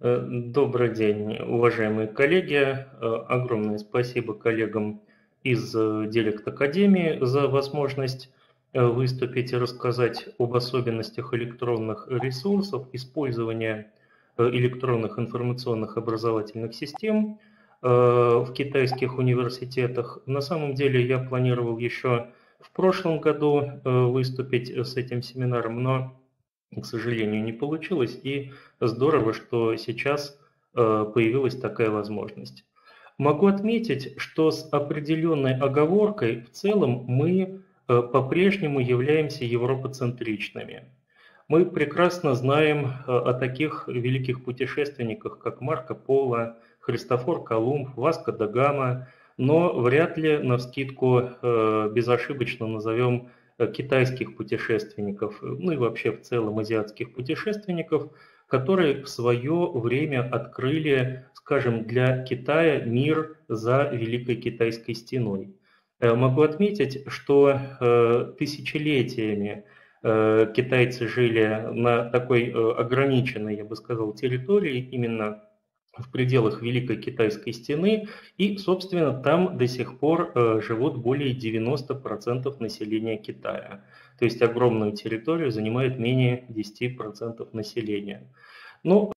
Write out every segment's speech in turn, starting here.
Добрый день, уважаемые коллеги. Огромное спасибо коллегам из Директ Академии за возможность выступить и рассказать об особенностях электронных ресурсов, использования электронных информационных образовательных систем в китайских университетах. На самом деле я планировал еще в прошлом году выступить с этим семинаром, но, к сожалению, не получилось, и здорово, что сейчас появилась такая возможность. Могу отметить, что с определенной оговоркой в целом мы по-прежнему являемся европоцентричными. Мы прекрасно знаем о таких великих путешественниках, как Марко Поло, Христофор Колумб, Васко да Гама, но вряд ли навскидку безошибочно назовем китайских путешественников, ну и вообще в целом азиатских путешественников, которые в свое время открыли, скажем, для Китая мир за Великой Китайской стеной. Могу отметить, что тысячелетиями китайцы жили на такой ограниченной, я бы сказал, территории, именно в пределах Великой Китайской стены, и, собственно, там до сих пор живут более 90% населения Китая. То есть огромную территорию занимает менее 10% населения. Но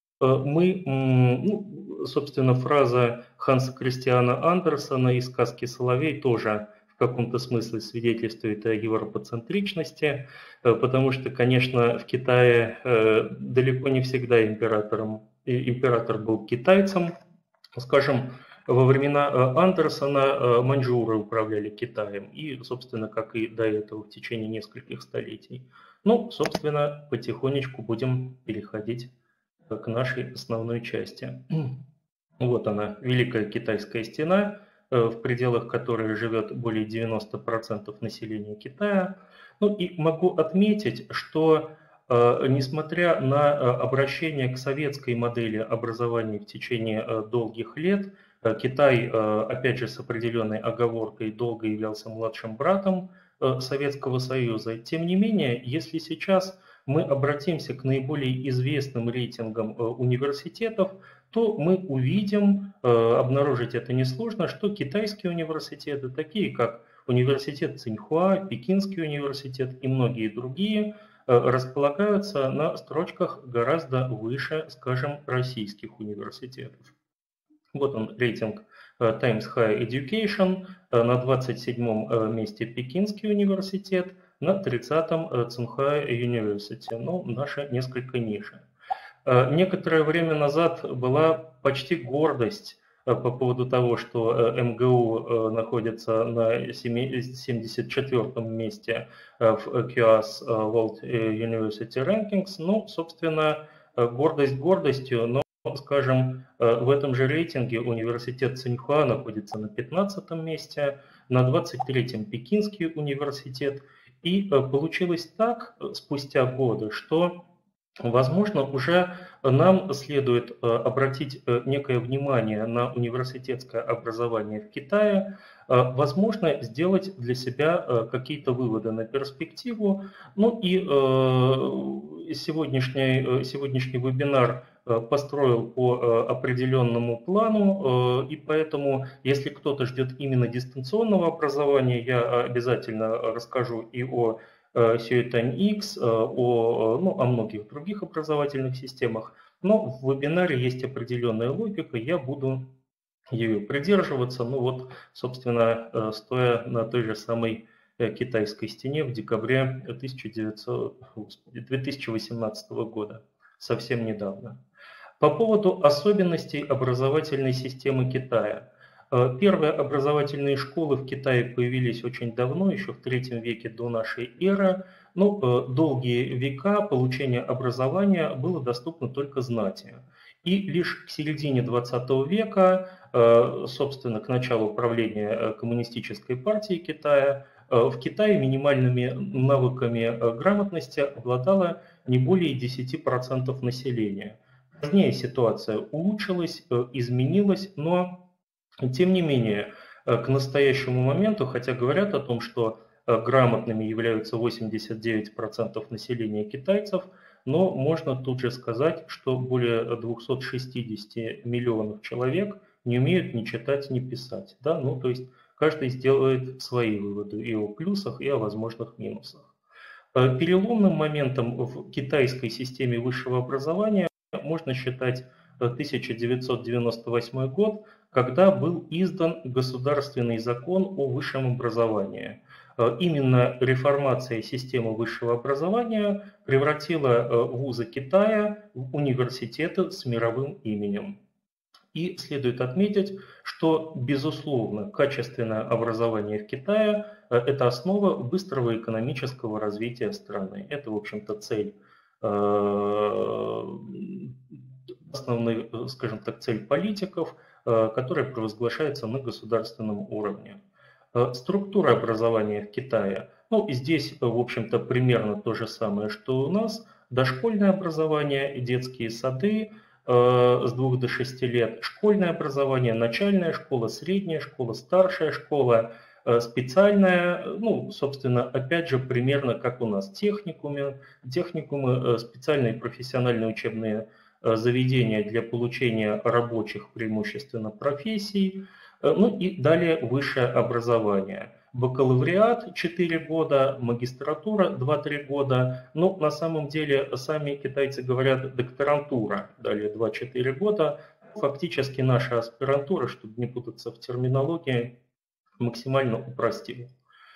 собственно, фраза Ханса Кристиана Андерсена из сказки «Соловей» тоже в каком-то смысле свидетельствует о европоцентричности, потому что, конечно, в Китае далеко не всегда император был китайцем. Скажем, во времена Андерсона маньчжуры управляли Китаем, и, собственно, как и до этого в течение нескольких столетий. Ну, собственно, потихонечку будем переходить к нашей основной части. Вот она, Великая Китайская стена, в пределах которой живет более 90% населения Китая. Ну и могу отметить, что несмотря на обращение к советской модели образования в течение долгих лет, Китай, опять же, с определенной оговоркой, долго являлся младшим братом Советского Союза. Тем не менее, если сейчас мы обратимся к наиболее известным рейтингам университетов, то мы увидим, обнаружить это несложно, что китайские университеты, такие как университет Цинхуа, Пекинский университет и многие другие, располагаются на строчках гораздо выше, скажем, российских университетов. Вот он, рейтинг Times Higher Education, на 27 месте Пекинский университет, на 30-м Tsinghua University, но наша несколько ниже. Некоторое время назад была почти гордость по поводу того, что МГУ находится на 74-м месте в QS World University Rankings. Ну, собственно, гордость гордостью, но, скажем, в этом же рейтинге университет Цинхуа находится на 15-м месте, на 23-м Пекинский университет. И получилось так спустя годы, что, возможно, уже нам следует обратить некое внимание на университетское образование в Китае, возможно, сделать для себя какие-то выводы на перспективу. Ну и сегодняшний вебинар построил по определенному плану, и поэтому, если кто-то ждет именно дистанционного образования, я обязательно расскажу и о Сюэтань-X, о многих других образовательных системах, но в вебинаре есть определенная логика, я буду ее придерживаться, ну вот, собственно, стоя на той же самой китайской стене в декабре 2018 года, совсем недавно. По поводу особенностей образовательной системы Китая. Первые образовательные школы в Китае появились очень давно, еще в III веке до нашей эры. Но долгие века получение образования было доступно только знати. И лишь к середине XX века, собственно, к началу правления Коммунистической партии Китая, в Китае минимальными навыками грамотности обладало не более 10% населения. Позднее ситуация улучшилась, изменилась, но тем не менее к настоящему моменту, хотя говорят о том, что грамотными являются 89% населения китайцев, но можно тут же сказать, что более 260 миллионов человек не умеют ни читать, ни писать. Да? Ну, то есть каждый сделает свои выводы и о плюсах, и о возможных минусах. Переломным моментом в китайской системе высшего образования можно считать 1998 год, когда был издан государственный закон о высшем образовании. Именно реформация системы высшего образования превратила вузы Китая в университеты с мировым именем. И следует отметить, что, безусловно, качественное образование в Китае – это основа быстрого экономического развития страны. Это, в общем-то, цель, основной, скажем так, цель политиков, которая провозглашается на государственном уровне. Структура образования в Китае. Ну, здесь, в общем-то, примерно то же самое, что у нас. Дошкольное образование, детские сады, с 2 до 6 лет, школьное образование, начальная школа, средняя школа, старшая школа, специальная, ну, собственно, опять же, примерно как у нас техникумы, специальные профессиональные учебные заведения для получения рабочих, преимущественно, профессий, ну и далее высшее образование. Бакалавриат 4 года, магистратура 2-3 года. Ну, на самом деле, сами китайцы говорят докторантура, далее 2-4 года. Фактически наша аспирантура, чтобы не путаться в терминологии, максимально упростила.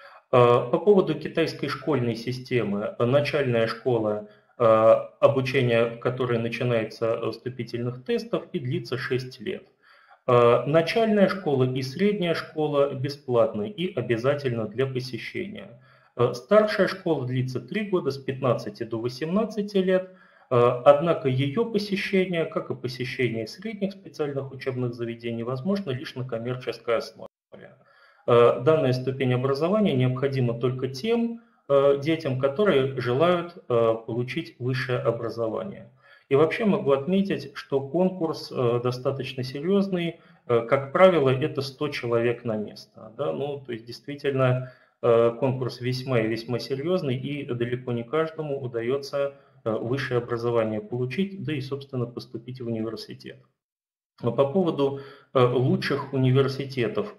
По поводу китайской школьной системы. Начальная школа, обучение в которой начинается с вступительных тестов и длится 6 лет. Начальная школа и средняя школа бесплатны и обязательно для посещения. Старшая школа длится 3 года с 15 до 18 лет, однако ее посещение, как и посещение средних специальных учебных заведений, возможно лишь на коммерческой основе. Данная ступень образования необходима только тем детям, которые желают получить высшее образование. И вообще могу отметить, что конкурс достаточно серьезный. Как правило, это 100 человек на место. Да? Ну, то есть действительно конкурс весьма и весьма серьезный, и далеко не каждому удается высшее образование получить, да и, собственно, поступить в университет. По поводу лучших университетов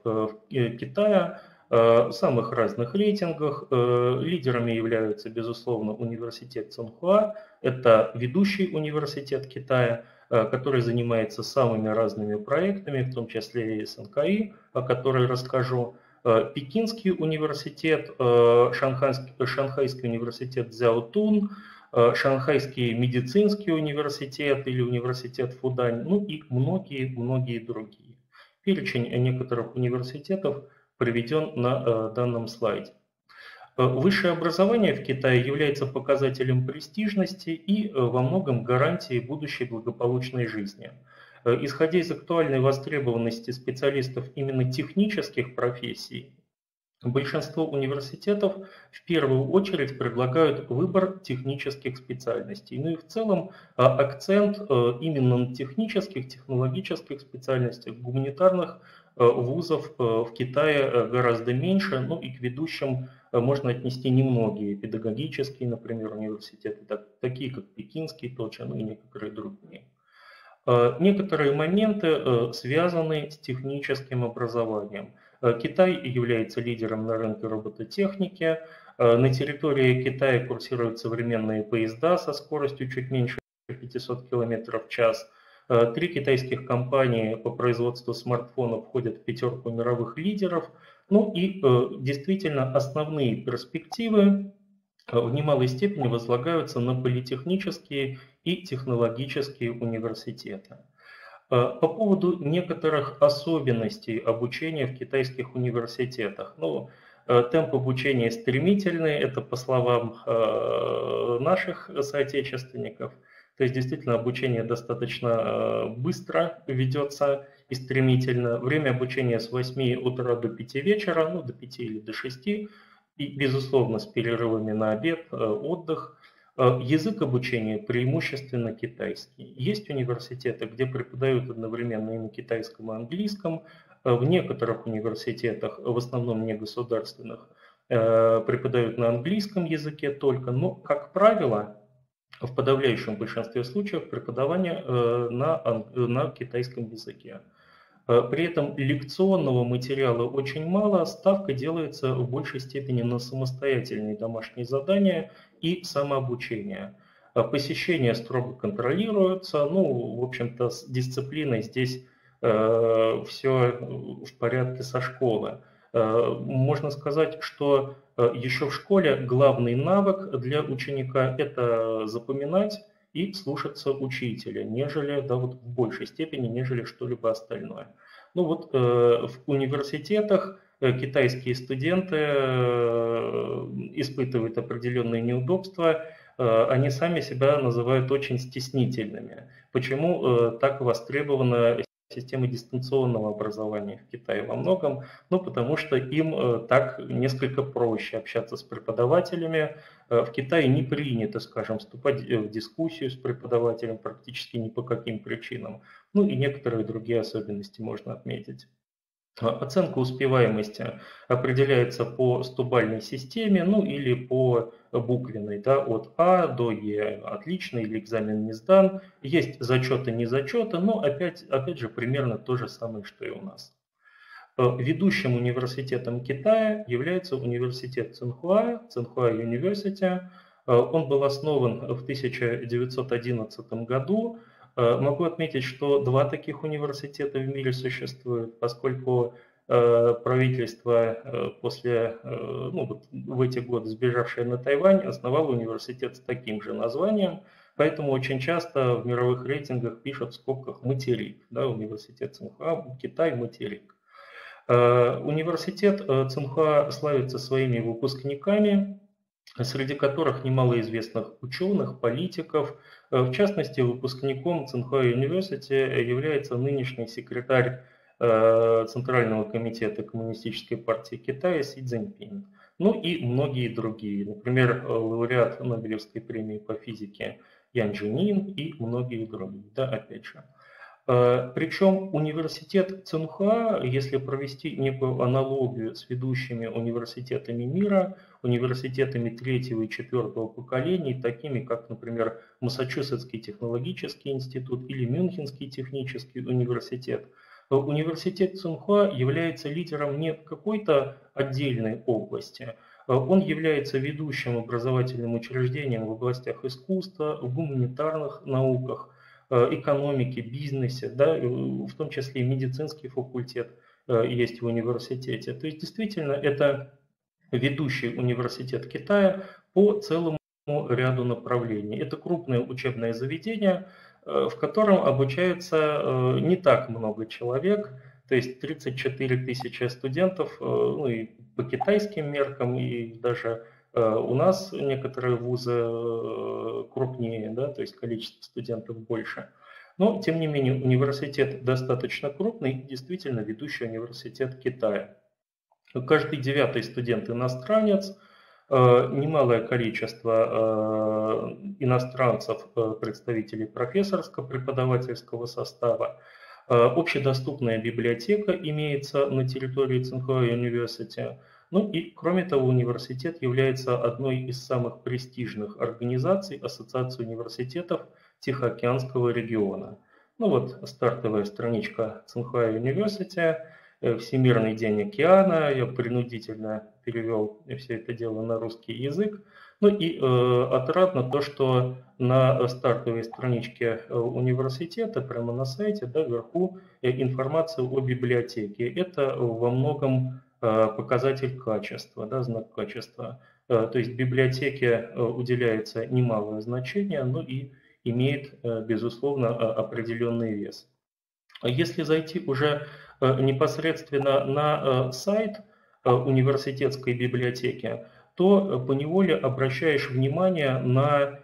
Китая, в самых разных рейтингах лидерами являются, безусловно, университет Цинхуа. Это ведущий университет Китая, который занимается самыми разными проектами, в том числе и СНКИ, о которой расскажу. Пекинский университет, Шанхайский университет Цзяотун, Шанхайский медицинский университет или университет Фудань, ну и многие другие. Перечень некоторых университетов приведен на данном слайде. Высшее образование в Китае является показателем престижности и во многом гарантией будущей благополучной жизни. Исходя из актуальной востребованности специалистов именно технических профессий, большинство университетов в первую очередь предлагают выбор технических специальностей. Ну и в целом акцент именно на технических, технологических специальностях, гуманитарных вузов в Китае гораздо меньше, ну и к ведущим можно отнести немногие педагогические, например, университеты, такие как Пекинский, тот ну и некоторые другие. Некоторые моменты связаны с техническим образованием. Китай является лидером на рынке робототехники. На территории Китая курсируют современные поезда со скоростью чуть меньше 500 км в час. 3 китайских компании по производству смартфонов входят в 5 мировых лидеров. Ну и действительно основные перспективы в немалой степени возлагаются на политехнические и технологические университеты. По поводу некоторых особенностей обучения в китайских университетах. Ну, темп обучения стремительный, это по словам наших соотечественников. То есть действительно обучение достаточно быстро ведется и стремительно. Время обучения с 8 утра до 5 вечера, ну до 5 или до 6, и безусловно с перерывами на обед, отдых. Язык обучения преимущественно китайский. Есть университеты, где преподают одновременно и на китайском, и английском. В некоторых университетах, в основном негосударственных, преподают на английском языке только, но, как правило, в подавляющем большинстве случаев преподавание на китайском языке. При этом лекционного материала очень мало, ставка делается в большей степени на самостоятельные домашние задания и самообучение. Посещения строго контролируются, ну, в общем-то, с дисциплиной здесь все в порядке со школы. Можно сказать, что еще в школе главный навык для ученика – это запоминать и слушаться учителя, нежели, да, вот в большей степени, нежели что-либо остальное. Ну вот в университетах китайские студенты испытывают определенные неудобства, они сами себя называют очень стеснительными. Почему так востребована система дистанционного образования в Китае во многом? Ну, потому что им так несколько проще общаться с преподавателями. В Китае не принято, скажем, вступать в дискуссию с преподавателем практически ни по каким причинам. Ну и некоторые другие особенности можно отметить. Оценка успеваемости определяется по 100-бальной системе, ну или по буквенной, да, от А до Е, отлично или экзамен не сдан. Есть зачеты, не зачеты, но опять же примерно то же самое, что и у нас. Ведущим университетом Китая является университет Цинхуа, Цинхуа University. Он был основан в 1911 году. Могу отметить, что два таких университета в мире существуют, поскольку правительство после, ну, вот в эти годы сбежавшее на Тайвань, основало университет с таким же названием, поэтому очень часто в мировых рейтингах пишут в скобках «материк», да, университет Цинхуа, Китай, материк. Университет Цинхуа славится своими выпускниками, среди которых немало известных ученых, политиков. В частности, выпускником Цинхуа University является нынешний секретарь Центрального комитета Коммунистической партии Китая Си Цзиньпин. Ну и многие другие, например, лауреат Нобелевской премии по физике Ян Чжэньмин и многие другие, да, опять же. Причем университет Цинхуа, если провести некую аналогию с ведущими университетами мира, университетами третьего и четвертого поколений, такими как, например, Массачусетский технологический институт или Мюнхенский технический университет, университет Цинхуа является лидером не в какой-то отдельной области, он является ведущим образовательным учреждением в областях искусства, в гуманитарных науках, экономике, бизнесе, да, в том числе и медицинский факультет есть в университете. То есть действительно это ведущий университет Китая по целому ряду направлений. Это крупное учебное заведение, в котором обучается не так много человек, то есть 34 тысячи студентов, ну и по китайским меркам, и даже у нас некоторые вузы крупнее, да, то есть количество студентов больше. Но, тем не менее, университет достаточно крупный, действительно ведущий университет Китая. Каждый 9-й студент иностранец, немалое количество иностранцев, представителей профессорско-преподавательского состава. Общедоступная библиотека имеется на территории Цинхуа University. Ну и, кроме того, университет является одной из самых престижных организаций Ассоциации университетов Тихоокеанского региона. Ну вот стартовая страничка Цинхуа University, Всемирный день океана, я принудительно перевел все это дело на русский язык. Ну и отрадно то, что на стартовой страничке университета, прямо на сайте, да, вверху информация о библиотеке. Это во многом показатель качества, да, знак качества. То есть библиотеке уделяется немалое значение, но и имеет, безусловно, определенный вес. Если зайти уже непосредственно на сайт университетской библиотеки, то поневоле обращаешь внимание на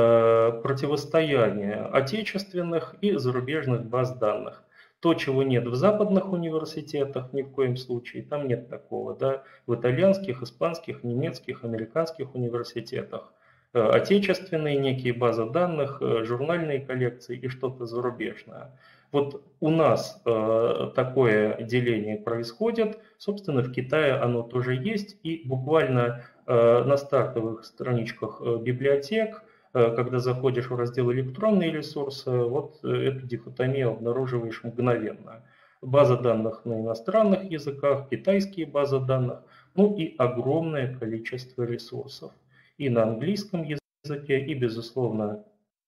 противостояние отечественных и зарубежных баз данных. То, чего нет в западных университетах ни в коем случае, там нет такого, да, в итальянских, испанских, немецких, американских университетах. Отечественные некие базы данных, журнальные коллекции и что-то зарубежное. Вот у нас такое деление происходит, собственно, в Китае оно тоже есть, и буквально на стартовых страничках библиотек когда заходишь в раздел «Электронные ресурсы», вот эту дихотомию обнаруживаешь мгновенно. База данных на иностранных языках, китайские базы данных, ну и огромное количество ресурсов. И на английском языке, и, безусловно,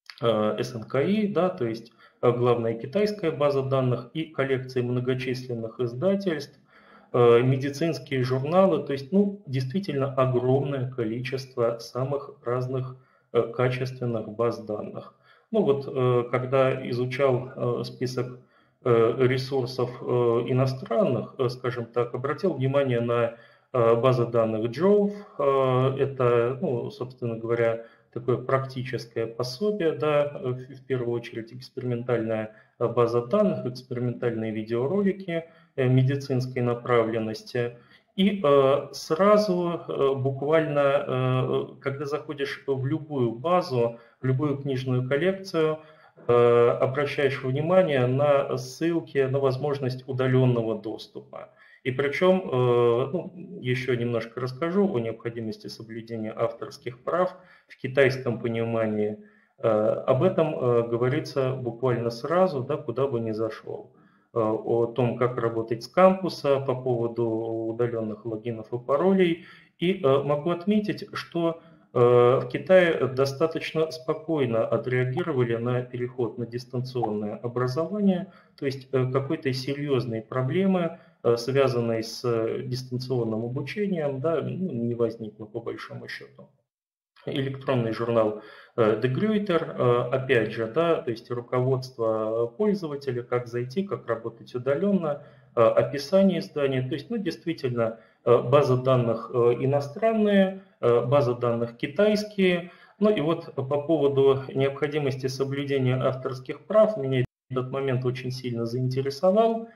СНКИ, да, то есть главная китайская база данных и коллекции многочисленных издательств, медицинские журналы, то есть, ну, действительно огромное количество самых разных качественных баз данных. Ну вот, когда изучал список ресурсов иностранных, скажем так, обратил внимание на базы данных Jove, это, ну, собственно говоря, такое практическое пособие, да, в первую очередь экспериментальная база данных, экспериментальные видеоролики медицинской направленности. И сразу буквально, когда заходишь в любую базу, в любую книжную коллекцию, обращаешь внимание на ссылки, на возможность удаленного доступа. И причем, ну, еще немножко расскажу о необходимости соблюдения авторских прав в китайском понимании. Об этом говорится буквально сразу, да, куда бы ни зашел. О том, как работать с кампуса по поводу удаленных логинов и паролей. И могу отметить, что в Китае достаточно спокойно отреагировали на переход на дистанционное образование, то есть какой-то серьезной проблемы, связанной с дистанционным обучением, да, ну, не возникло по большому счету. Электронный журнал De Gruyter, опять же, да, то есть руководство пользователя, как зайти, как работать удаленно, описание издания, то есть, ну, действительно, база данных иностранные, база данных китайские. Ну и вот по поводу необходимости соблюдения авторских прав, меня этот момент очень сильно заинтересовал.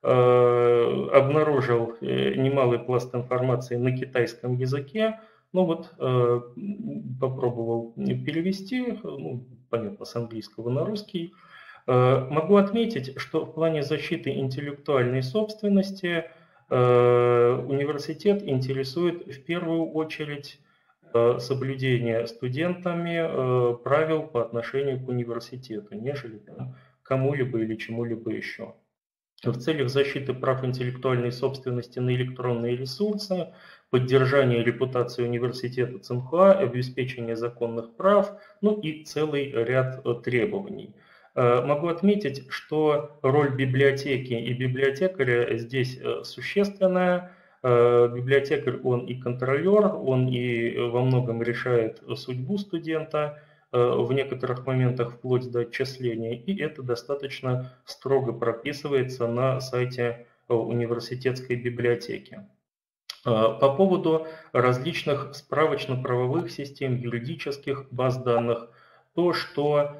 Обнаружил немалый пласт информации на китайском языке. Ну вот попробовал перевести, ну, понятно, с английского на русский. Могу отметить, что в плане защиты интеллектуальной собственности университет интересует в первую очередь соблюдение студентами правил по отношению к университету, нежели кому-либо или чему-либо еще. В целях защиты прав интеллектуальной собственности на электронные ресурсы, поддержания репутации университета Цинхуа, обеспечения законных прав, ну и целый ряд требований. Могу отметить, что роль библиотеки и библиотекаря здесь существенная. Библиотекарь, он и контролер, он и во многом решает судьбу студента, в некоторых моментах вплоть до отчисления, и это достаточно строго прописывается на сайте университетской библиотеки. По поводу различных справочно-правовых систем, юридических баз данных, то, что,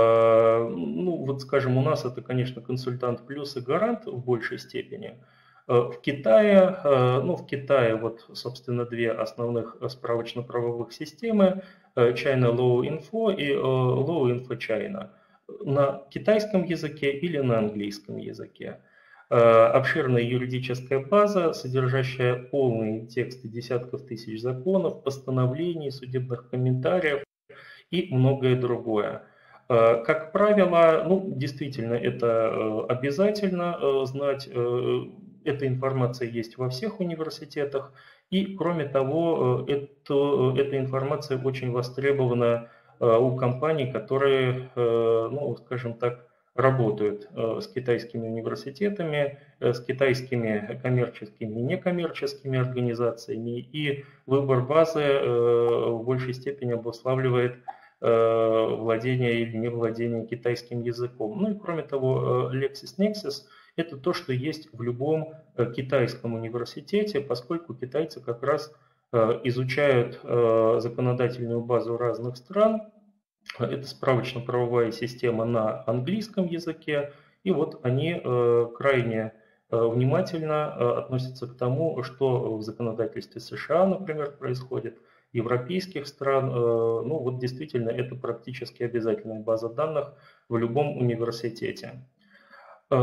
ну вот скажем, у нас это, конечно, консультант плюс и гарант в большей степени. В Китае, вот, собственно, две основных справочно-правовых системы, China Law Info и Law Info China, на китайском языке или на английском языке. Обширная юридическая база, содержащая полные тексты десятков тысяч законов, постановлений, судебных комментариев и многое другое. Как правило, ну, действительно, это обязательно знать. Эта информация есть во всех университетах. И, кроме того, эта информация очень востребована у компаний, которые, ну, скажем так, работают с китайскими университетами, с китайскими коммерческими и некоммерческими организациями. И выбор базы в большей степени обуславливает владение или не владение китайским языком. Ну и кроме того, LexisNexis – это то, что есть в любом китайском университете, поскольку китайцы как раз изучают законодательную базу разных стран. Это справочно-правовая система на английском языке, и вот они крайне внимательно относятся к тому, что в законодательстве США, например, происходит, европейских стран. Ну вот действительно это практически обязательная база данных в любом университете.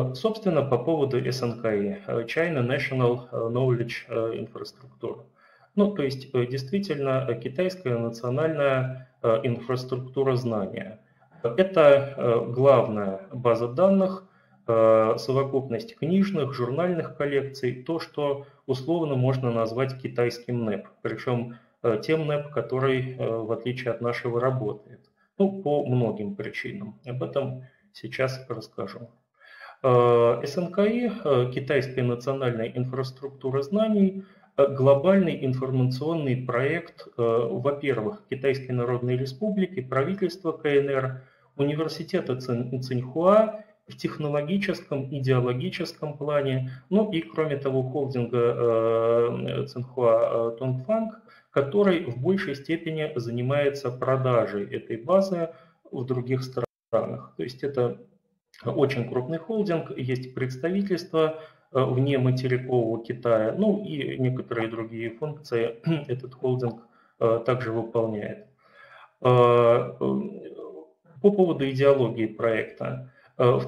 Собственно, по поводу СНКИ, China National Knowledge Infrastructure. Ну, то есть действительно китайская национальная инфраструктура знания. Это главная база данных, совокупность книжных, журнальных коллекций, то, что условно можно назвать китайским НЭП, причем тем НЭП, который, в отличие от нашего, работает. Ну, по многим причинам. Об этом сейчас расскажу. СНКИ, Китайская национальная инфраструктура знаний, глобальный информационный проект, во-первых, Китайской Народной Республики, правительства КНР, университета Цинхуа в технологическом, идеологическом плане, ну и, кроме того, холдинга Цинхуа Тонгфанг, который в большей степени занимается продажей этой базы в других странах. То есть это очень крупный холдинг, есть представительство вне материкового Китая, ну и некоторые другие функции этот холдинг также выполняет. По поводу идеологии проекта. В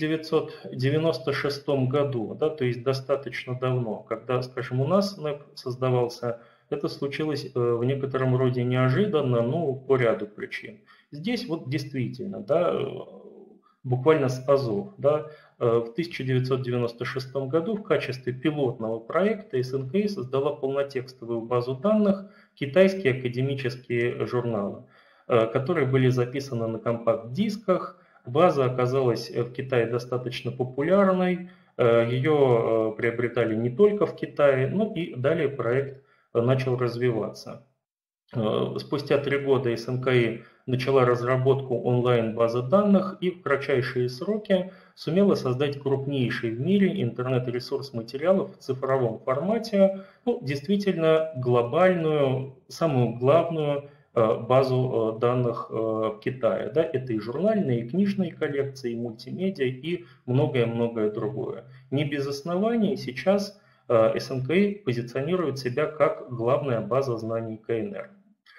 1996 году, да, то есть достаточно давно, когда, скажем, у нас НЭП создавался, это случилось в некотором роде неожиданно, но по ряду причин. Здесь вот действительно, да, буквально с азов, да, в 1996 году в качестве пилотного проекта СНКИ создала полнотекстовую базу данных «Китайские академические журналы», которые были записаны на компакт-дисках. База оказалась в Китае достаточно популярной, ее приобретали не только в Китае, но и далее проект начал развиваться. Спустя 3 года СНКИ начала разработку онлайн-базы данных и в кратчайшие сроки сумела создать крупнейший в мире интернет-ресурс материалов в цифровом формате, ну, действительно глобальную, самую главную базу данных в Китае. Да, это и журнальные, и книжные коллекции, и мультимедиа, и многое-многое другое. Не без оснований сейчас СНКИ позиционирует себя как главная база знаний КНР.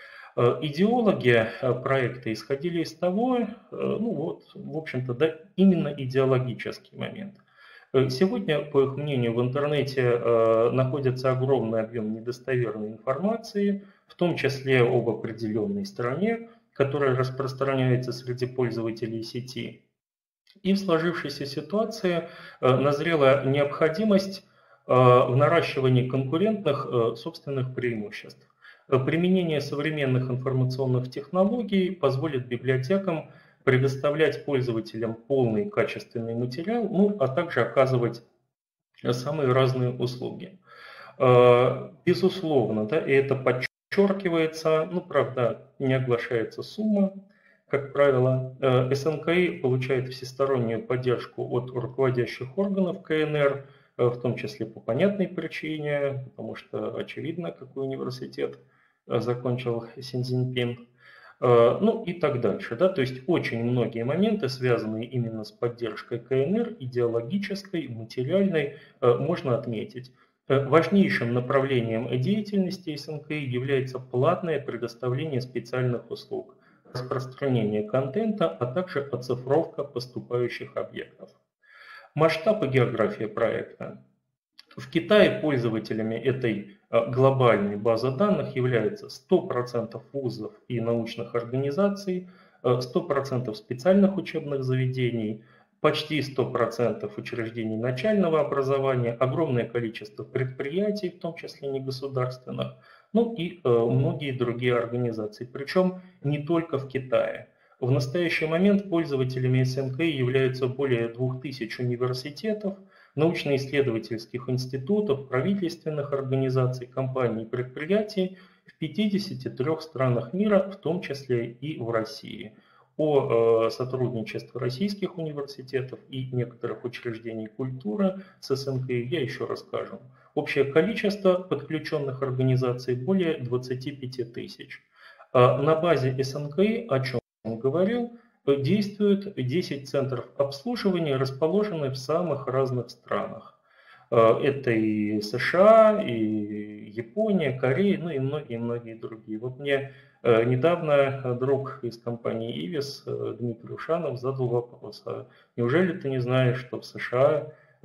Идеологи проекта исходили из того, ну вот, в общем-то, да, именно идеологический момент. Сегодня, по их мнению, в интернете находится огромный объем недостоверной информации, в том числе об определенной стране, которая распространяется среди пользователей сети. И в сложившейся ситуации назрела необходимость в наращивании конкурентных собственных преимуществ. Применение современных информационных технологий позволит библиотекам предоставлять пользователям полный качественный материал, ну, а также оказывать самые разные услуги. Безусловно, да, и это подчеркивается, ну, правда, не оглашается сумма, как правило. СНКИ получает всестороннюю поддержку от руководящих органов КНР, в том числе по понятной причине, потому что очевидно, какой университет закончил Си Цзиньпин, ну и так дальше. Да? То есть очень многие моменты, связанные именно с поддержкой КНР, идеологической, материальной, можно отметить. Важнейшим направлением деятельности СНКИ является платное предоставление специальных услуг, распространение контента, а также оцифровка поступающих объектов. Масштаб и география проекта. В Китае пользователями этой глобальной базы данных являются 100% вузов и научных организаций, 100% специальных учебных заведений, почти 100% учреждений начального образования, огромное количество предприятий, в том числе негосударственных, ну и многие другие организации, причем не только в Китае. В настоящий момент пользователями СНКИ являются более 2000 университетов, научно-исследовательских институтов, правительственных организаций, компаний и предприятий в 53 странах мира, в том числе и в России. О сотрудничестве российских университетов и некоторых учреждений культуры с СНКИ я еще расскажу. Общее количество подключенных организаций более 25 тысяч. На базе СНКИ, о чем я говорил, действует 10 центров обслуживания, расположенные в самых разных странах. Это и США, и Япония, Корея, ну и многие другие. Вот мне недавно друг из компании Ивис, Дмитрий Ушанов, задал вопрос: а неужели ты не знаешь, что в США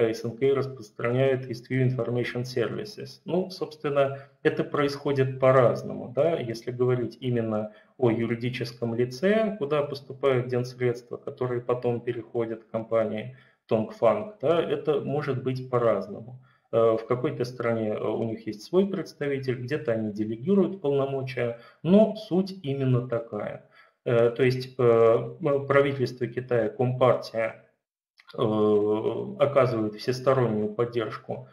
СНК распространяет Eastview Information Services. Ну, собственно, это происходит по-разному. Да? Если говорить именно о юридическом лице, куда поступают денсредства, которые потом переходят к компании Tongfang, да, это может быть по-разному. В какой-то стране у них есть свой представитель, где-то они делегируют полномочия, но суть именно такая. То есть правительство Китая, Компартия, оказывает всестороннюю поддержку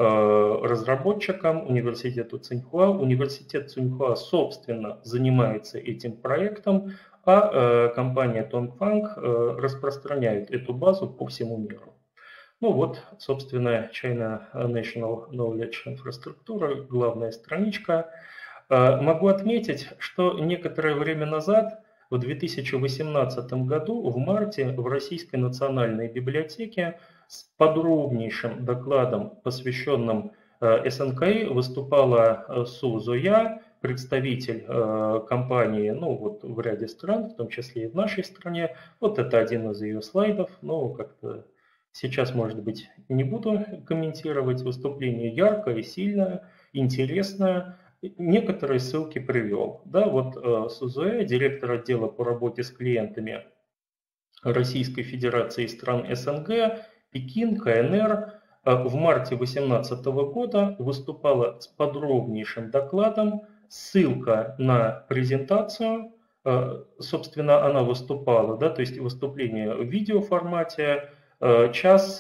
разработчикам, университету Цинхуа. Университет Цинхуа, собственно, занимается этим проектом, а компания Tongfang распространяет эту базу по всему миру. Ну вот, собственно, China National Knowledge Infrastructure, главная страничка. Могу отметить, что некоторое время назад, в 2018 году, в марте, в Российской национальной библиотеке с подробнейшим докладом, посвященным СНКИ, выступала Су Зоя, представитель компании, ну вот в ряде стран, в том числе и в нашей стране. Вот это один из ее слайдов, но как-то сейчас, может быть, не буду комментировать. Выступление яркое, сильное, интересное. Некоторые ссылки привел. Да, вот Сузуэ, директор отдела по работе с клиентами Российской Федерации и стран СНГ, Пекин, КНР, в марте 2018 года выступала с подробнейшим докладом. Ссылка на презентацию, собственно, она выступала, да, то есть выступление в видеоформате, час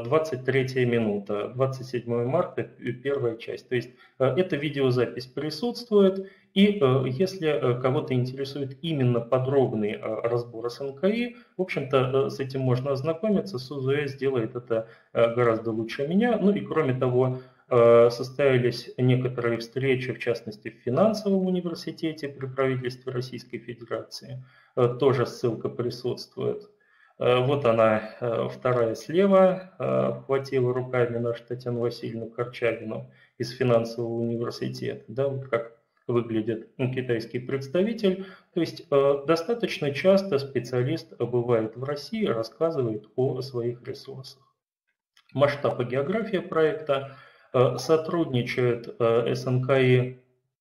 23 минута, 27 марта, первая часть. То есть эта видеозапись присутствует, и если кого-то интересует именно подробный разбор СНКИ, в общем-то с этим можно ознакомиться, Сузуэ сделает это гораздо лучше меня. Ну и кроме того, состоялись некоторые встречи, в частности в финансовом университете при правительстве Российской Федерации, тоже ссылка присутствует. Вот она, вторая слева, обхватила руками нашу Татьяну Васильевну Корчагину из финансового университета. Да, вот как выглядит китайский представитель. То есть достаточно часто специалист бывает в России, рассказывает о своих ресурсах. Масштаб и география проекта. Сотрудничают СНКИ.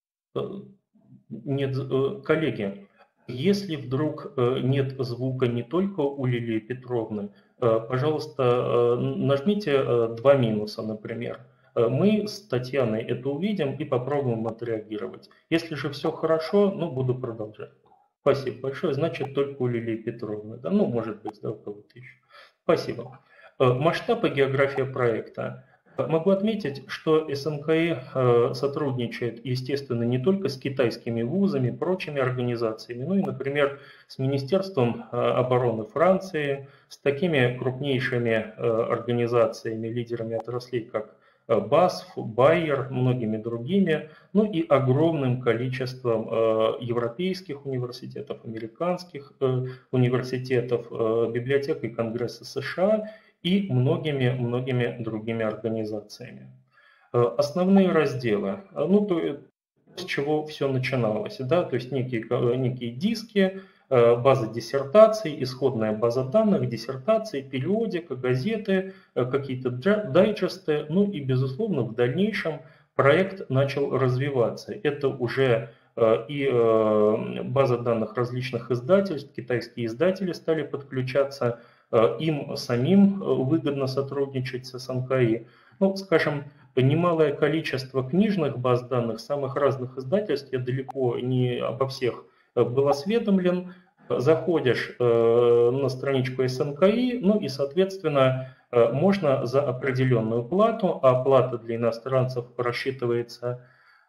Нет, коллеги. Если вдруг нет звука не только у Лилии Петровны, пожалуйста, нажмите два минуса, например. Мы с Татьяной это увидим и попробуем отреагировать. Если же все хорошо, ну, буду продолжать. Спасибо большое. Значит, только у Лилии Петровны. Да? Ну, может быть, да, у кого-то еще. Спасибо. Масштаб и география проекта. Могу отметить, что СНКИ сотрудничает, естественно, не только с китайскими вузами, прочими организациями, но и, например, с Министерством обороны Франции, с такими крупнейшими организациями, лидерами отраслей, как BASF, Bayer, многими другими, ну и огромным количеством европейских университетов, американских университетов, библиотек и Конгресса США, и многими другими организациями. Основные разделы, ну, то, с чего все начиналось, да, то есть некие диски, база диссертаций, исходная база данных, диссертации, периодика, газеты, какие-то дайджесты, ну и, безусловно, в дальнейшем проект начал развиваться. Это уже и база данных различных издательств, китайские издатели стали подключаться, им самим выгодно сотрудничать с СНКИ. Ну, скажем, немалое количество книжных баз данных самых разных издательств, я далеко не обо всех был осведомлен. Заходишь на страничку СНКИ, ну и, соответственно, можно за определенную плату, а плата для иностранцев рассчитывается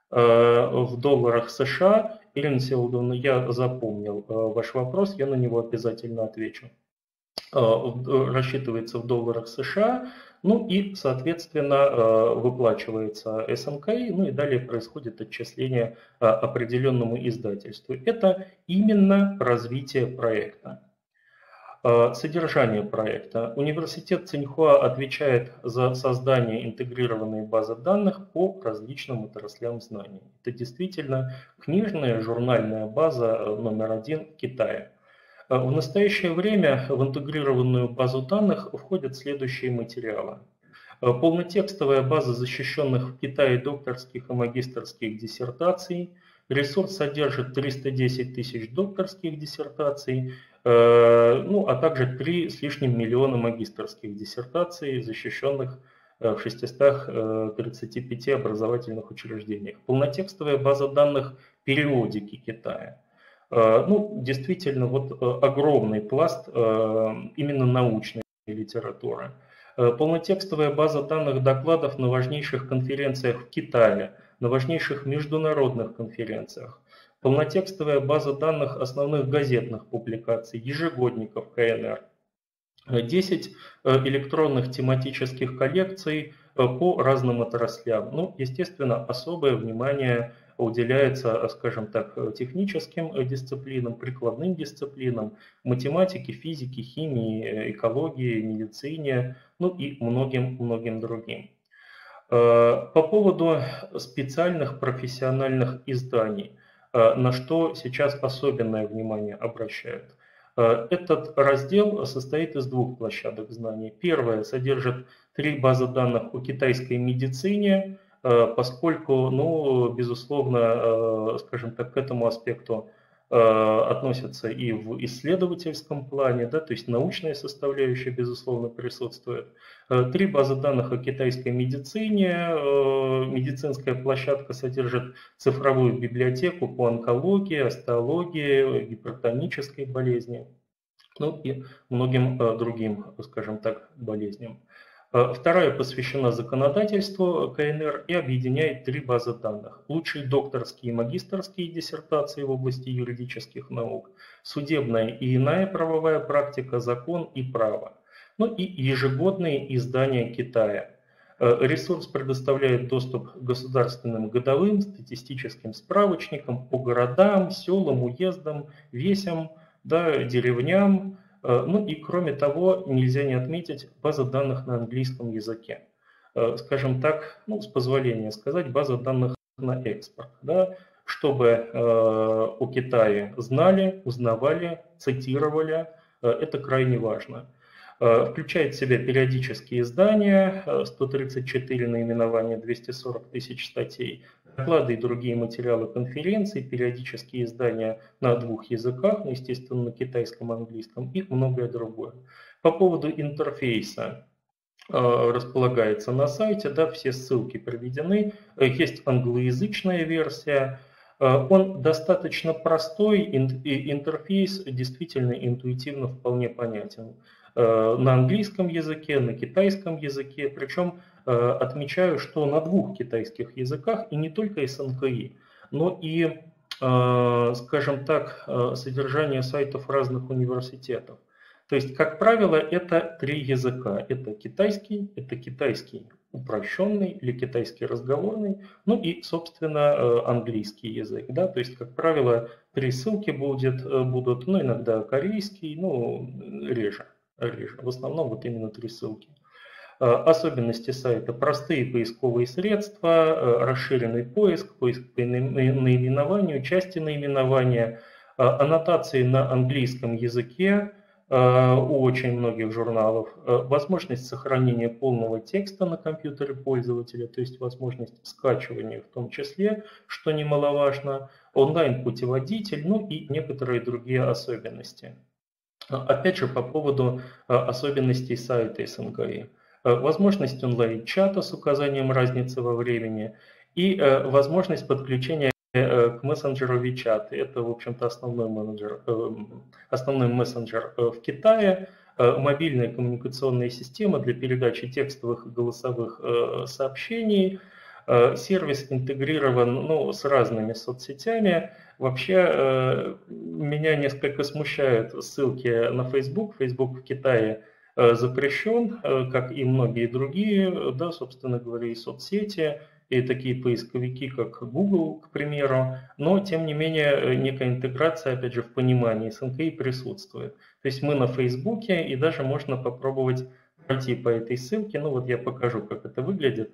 в долларах США. Ирина Всеволодовна, я запомнил ваш вопрос, я на него обязательно отвечу. Рассчитывается в долларах США, ну и, соответственно, выплачивается СНКИ, ну и далее происходит отчисление определенному издательству. Это именно развитие проекта. Содержание проекта. Университет Цинхуа отвечает за создание интегрированной базы данных по различным отраслям знаний. Это действительно книжная журнальная база номер один в Китае. В настоящее время в интегрированную базу данных входят следующие материалы. Полнотекстовая база защищенных в Китае докторских и магистерских диссертаций. Ресурс содержит 310 тысяч докторских диссертаций, ну, а также 3 с лишним миллиона магистерских диссертаций, защищенных в 635 образовательных учреждениях. Полнотекстовая база данных периодики Китая. Ну, действительно, вот огромный пласт именно научной литературы. Полнотекстовая база данных докладов на важнейших конференциях в Китае, на важнейших международных конференциях. Полнотекстовая база данных основных газетных публикаций, ежегодников КНР. 10 электронных тематических коллекций по разным отраслям. Ну, естественно, особое внимание уделяется, скажем так, техническим дисциплинам, прикладным дисциплинам, математике, физике, химии, экологии, медицине, ну и многим другим. По поводу специальных профессиональных изданий, на что сейчас особенное внимание обращают. Этот раздел состоит из 2 площадок знаний. Первая содержит 3 базы данных о китайской медицине, поскольку, ну, безусловно, скажем так, к этому аспекту относятся и в исследовательском плане, да, то есть научная составляющая, безусловно, присутствует. 3 базы данных о китайской медицине. Медицинская площадка содержит цифровую библиотеку по онкологии, остеологии, гипертонической болезни, ну и многим другим, скажем так, болезням. Вторая посвящена законодательству КНР и объединяет 3 базы данных. Лучшие докторские и магистерские диссертации в области юридических наук, судебная и иная правовая практика, закон и право. Ну и ежегодные издания Китая. Ресурс предоставляет доступ к государственным годовым статистическим справочникам по городам, селам, уездам, весям, да, деревням. Ну и кроме того, нельзя не отметить база данных на английском языке. Скажем так, ну, с позволения сказать, база данных на экспорт, да, чтобы о Китае знали, узнавали, цитировали, это крайне важно. Включает в себя периодические издания, 134 наименования, 240 тысяч статей, доклады и другие материалы конференций, периодические издания на 2 языках, ну, естественно, на китайском, английском и многое другое. По поводу интерфейса располагается на сайте, да, все ссылки приведены, есть англоязычная версия. Он достаточно простой, интерфейс действительно интуитивно вполне понятен. На английском языке, на китайском языке, причем отмечаю, что на 2 китайских языках, и не только СНКИ, но и, скажем так, содержание сайтов разных университетов. То есть, как правило, это 3 языка. Это китайский упрощенный или китайский разговорный, ну и, собственно, английский язык. Да? То есть, как правило, 3 ссылки будут, ну, иногда корейский, ну, реже. В основном вот именно 3 ссылки. Особенности сайта: простые поисковые средства, расширенный поиск по наименованию, части наименования, аннотации на английском языке у очень многих журналов, возможность сохранения полного текста на компьютере пользователя, то есть возможность скачивания в том числе, что немаловажно, онлайн-путеводитель, ну и некоторые другие особенности. Опять же, по поводу особенностей сайта СНГИ. Возможность онлайн-чата с указанием разницы во времени и возможность подключения к мессенджеру WeChat. Это, в общем-то, основной мессенджер в Китае. Мобильная коммуникационная система для передачи текстовых и голосовых сообщений. Сервис интегрирован, ну, с разными соцсетями. Вообще меня несколько смущают ссылки на Facebook. Facebook в Китае запрещен, как и многие другие, да, собственно говоря, и соцсети, и такие поисковики, как Google, к примеру. Но, тем не менее, некая интеграция, опять же, в понимании СНКИ присутствует. То есть мы на Facebook, и даже можно попробовать пройти по этой ссылке. Ну вот я покажу, как это выглядит.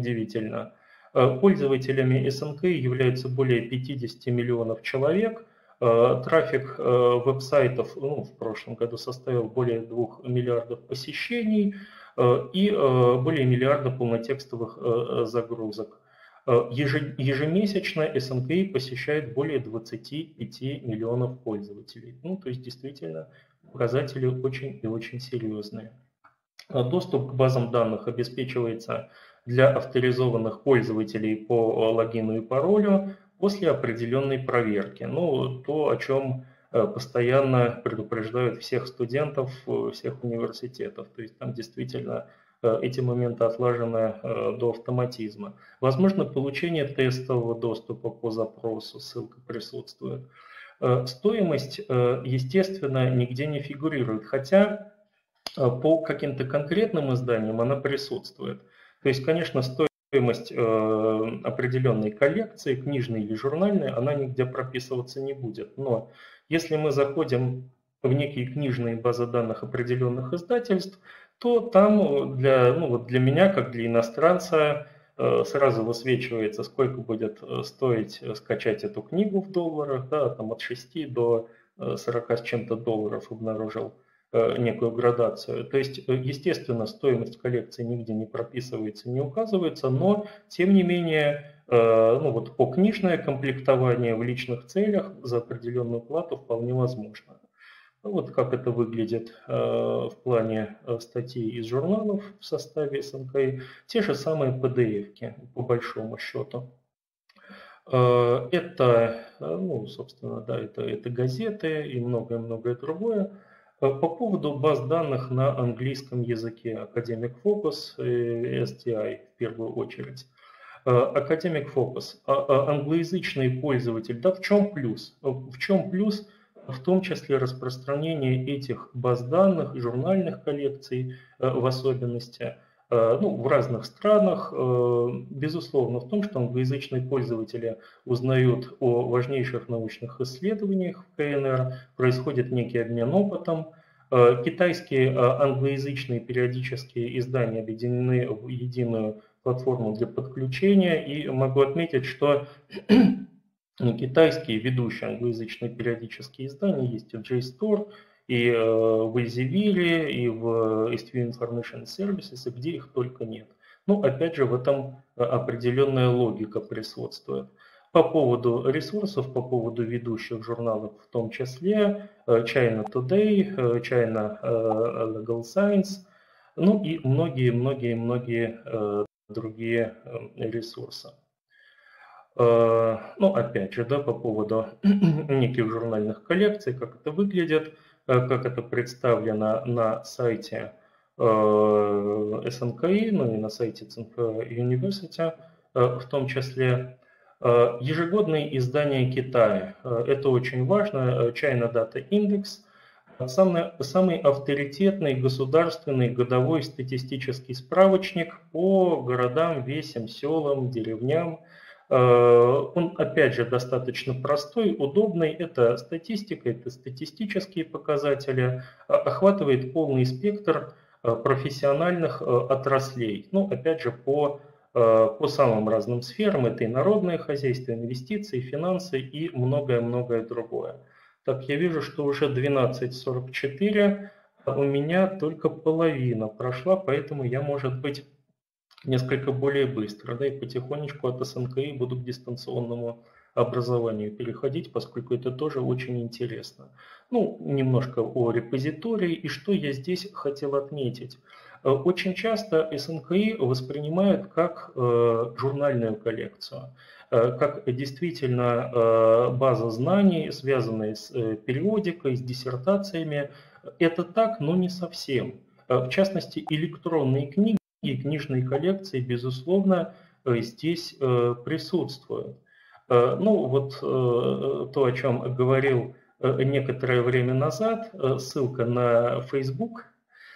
Удивительно. Пользователями СНК являются более 50 миллионов человек. Трафик веб-сайтов в прошлом году составил более 2 миллиардов посещений и более миллиарда полнотекстовых загрузок. Ежемесячно СНКИ посещает более 25 миллионов пользователей. То есть действительно показатели очень и очень серьезные. Доступ к базам данных обеспечивается для авторизованных пользователей по логину и паролю после определенной проверки. То, о чем постоянно предупреждают всех студентов, всех университетов. То есть там действительно эти моменты отлажены до автоматизма. Возможно получение тестового доступа по запросу, ссылка присутствует. Стоимость, естественно, нигде не фигурирует, хотя по каким-то конкретным изданиям она присутствует. То есть, конечно, стоимость определенной коллекции, книжной или журнальной, она нигде прописываться не будет. Но если мы заходим в некие книжные базы данных определенных издательств, то там для меня, как для иностранца, сразу высвечивается, сколько будет стоить скачать эту книгу в долларах, да, там от 6 до 40 с чем-то долларов обнаружил некую градацию. То есть, естественно, стоимость коллекции нигде не прописывается, не указывается, но, тем не менее, по книжное комплектование в личных целях за определенную плату вполне возможно. Вот как это выглядит в плане статей из журналов в составе СНКИ. Те же самые PDF-ки, по большому счету. Это, собственно, да, это газеты и многое-многое другое. По поводу баз данных на английском языке, Academic Focus и STI в первую очередь. Academic Focus, англоязычный пользователь, да, в чем плюс? В чем плюс? В том числе распространение этих баз данных, журнальных коллекций в особенности, в разных странах, безусловно, в том, что англоязычные пользователи узнают о важнейших научных исследованиях в КНР, происходит некий обмен опытом. Китайские англоязычные периодические издания объединены в единую платформу для подключения, и могу отметить, что китайские ведущие англоязычные периодические издания есть и в JSTOR, и в Elsevier, и в STU Information Services, и где их только нет. Опять же, в этом определенная логика присутствует. По поводу ресурсов, по поводу ведущих журналов в том числе, China Today, China Legal Science, и многие другие ресурсы. Опять же, да, по поводу неких журнальных коллекций, как это выглядит, как это представлено на сайте СНКИ, и на сайте Tsinghua University в том числе. Ежегодные издания Китая. Это очень важно. China Data Index. Самый авторитетный государственный годовой статистический справочник по городам, весям, селам, деревням. Он, опять же, достаточно простой, удобный. Это статистика, это статистические показатели, охватывает полный спектр профессиональных отраслей. Опять же, по самым разным сферам. Это и народное хозяйство, инвестиции, финансы и многое-многое другое. Так, я вижу, что уже 12:44, у меня только половина прошла, поэтому я, может быть, несколько более быстро, да, и потихонечку от СНКИ буду к дистанционному образованию переходить, поскольку это тоже очень интересно. Немножко о репозитории и что я здесь хотел отметить. Очень часто СНКИ воспринимают как журнальную коллекцию, как действительно база знаний, связанная с периодикой, с диссертациями. Это так, но не совсем. В частности, электронные книги и книжные коллекции, безусловно, здесь присутствуют. То, о чем говорил некоторое время назад, ссылка на Facebook,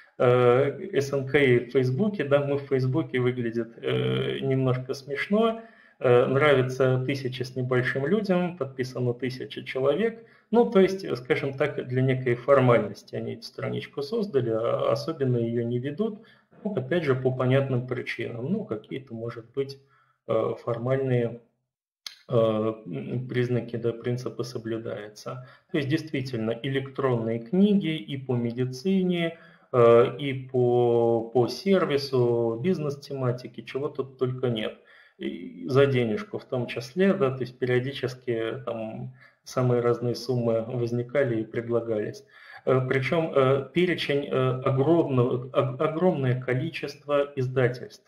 СНКИ в Фейсбуке, да, мы в Фейсбуке выглядит немножко смешно, нравится 1000 с небольшим людям, подписано 1000 человек, то есть, скажем так, для некой формальности они эту страничку создали, а особенно ее не ведут, опять же, по понятным причинам, какие-то, может быть, формальные признаки, да, принципы соблюдаются. То есть действительно электронные книги и по медицине, и по сервису, бизнес-тематике, чего тут только нет. И за денежку в том числе, да, то есть периодически там самые разные суммы возникали и предлагались. Причем перечень огромное количество издательств.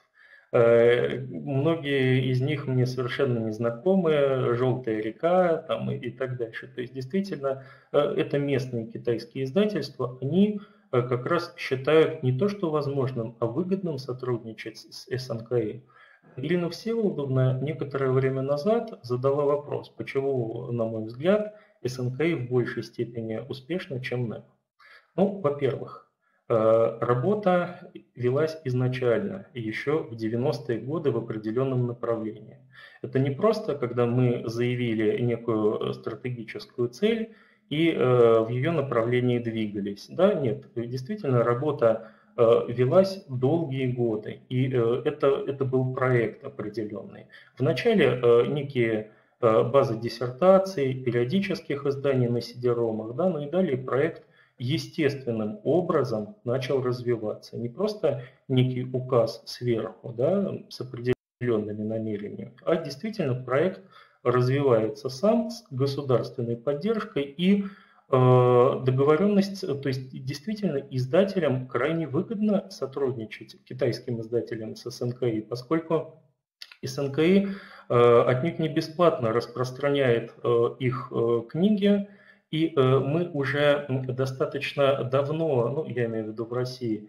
Многие из них мне совершенно не знакомы, «Желтая река» там, и так дальше. То есть действительно это местные китайские издательства, они как раз считают не то что возможным, а выгодным сотрудничать с СНКИ. Ирина Всеволодовна некоторое время назад задала вопрос, почему, на мой взгляд, СНКИ в большей степени успешна, чем НЭП. Ну, во-первых, работа велась изначально, еще в 90-е годы в определенном направлении. Это не просто, когда мы заявили некую стратегическую цель и в ее направлении двигались. Да, нет, действительно работа велась долгие годы, и это был проект определенный. Вначале некие базы диссертаций, периодических изданий на CD-ROM, да, ну и далее проект естественным образом начал развиваться. Не просто некий указ сверху, да, с определенными намерениями, а действительно проект развивается сам с государственной поддержкой и договоренность, то есть действительно издателям крайне выгодно сотрудничать, китайским издателям с СНКИ, поскольку СНКИ отнюдь не бесплатно распространяет их книги, и мы уже достаточно давно, ну, я имею в виду в России,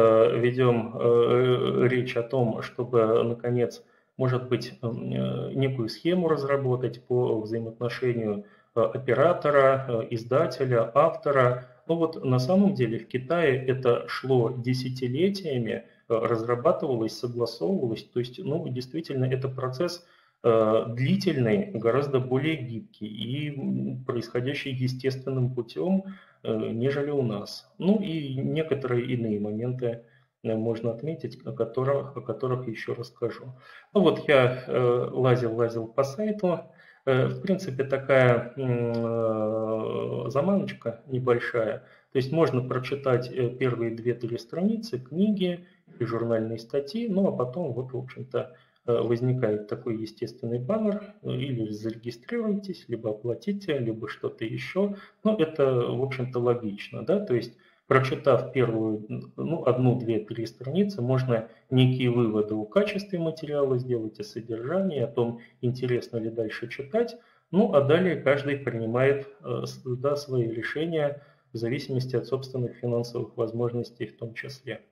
ведем речь о том, чтобы, наконец, может быть, некую схему разработать по взаимоотношению оператора, издателя, автора. Но вот на самом деле в Китае это шло десятилетиями, разрабатывалось, согласовывалось. То есть, ну, действительно, это процесс длительный, гораздо более гибкий и происходящий естественным путем, нежели у нас. Ну и некоторые иные моменты можно отметить, о которых еще расскажу. Ну вот я лазил по сайту. В принципе, такая заманочка небольшая. То есть можно прочитать первые 2-3 страницы книги и журнальные статьи, ну а потом, вот, в общем-то, возникает такой естественный баннер, или зарегистрируйтесь, либо оплатите, либо что-то еще. Но это, в общем-то, логично, да, то есть прочитав первую, ну, 1, 2, 3 страницы, можно некие выводы о качестве материала сделать, о содержании, о том, интересно ли дальше читать. Ну, а далее каждый принимает, да, свои решения в зависимости от собственных финансовых возможностей в том числе.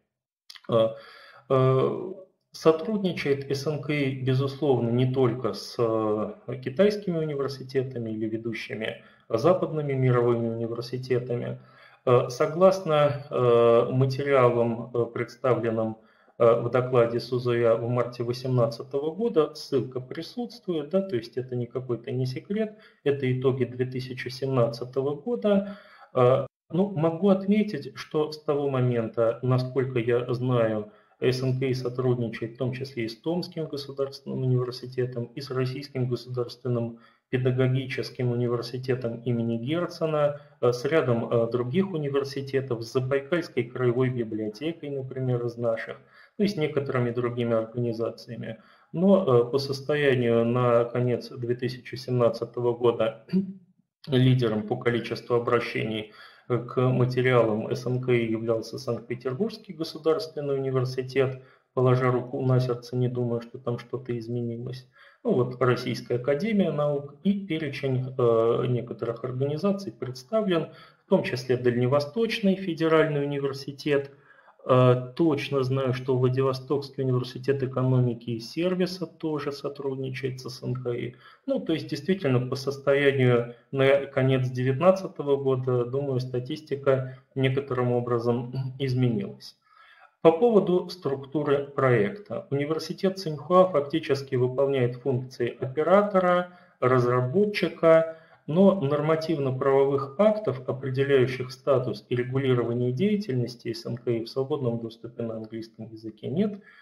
Сотрудничает СНКИ, безусловно, не только с китайскими университетами или ведущими западными мировыми университетами. Согласно материалам, представленным в докладе Сузуя в марте 2018 года, ссылка присутствует, да, то есть это не какой-то не секрет, это итоги 2017 года. Ну, могу отметить, что с того момента, насколько я знаю, СНКИ сотрудничает в том числе и с Томским государственным университетом, и с Российским государственным педагогическим университетом имени Герцена, с рядом других университетов, с Забайкальской краевой библиотекой, например, из наших, ну и с некоторыми другими организациями. Но по состоянию на конец 2017 года лидером по количеству обращений к материалам СНКИ являлся Санкт-Петербургский государственный университет. Положа руку на сердце, не думаю, что там что-то изменилось. Ну вот Российская академия наук и перечень некоторых организаций представлен, в том числе Дальневосточный федеральный университет. Точно знаю, что Владивостокский университет экономики и сервиса тоже сотрудничает с СНКИ. Ну, то есть, действительно, по состоянию на конец 2019 года, думаю, статистика некоторым образом изменилась. По поводу структуры проекта. Университет Цинхуа фактически выполняет функции оператора, разработчика, но нормативно-правовых актов, определяющих статус и регулирование деятельности СНКИ в свободном доступе на английском языке нет.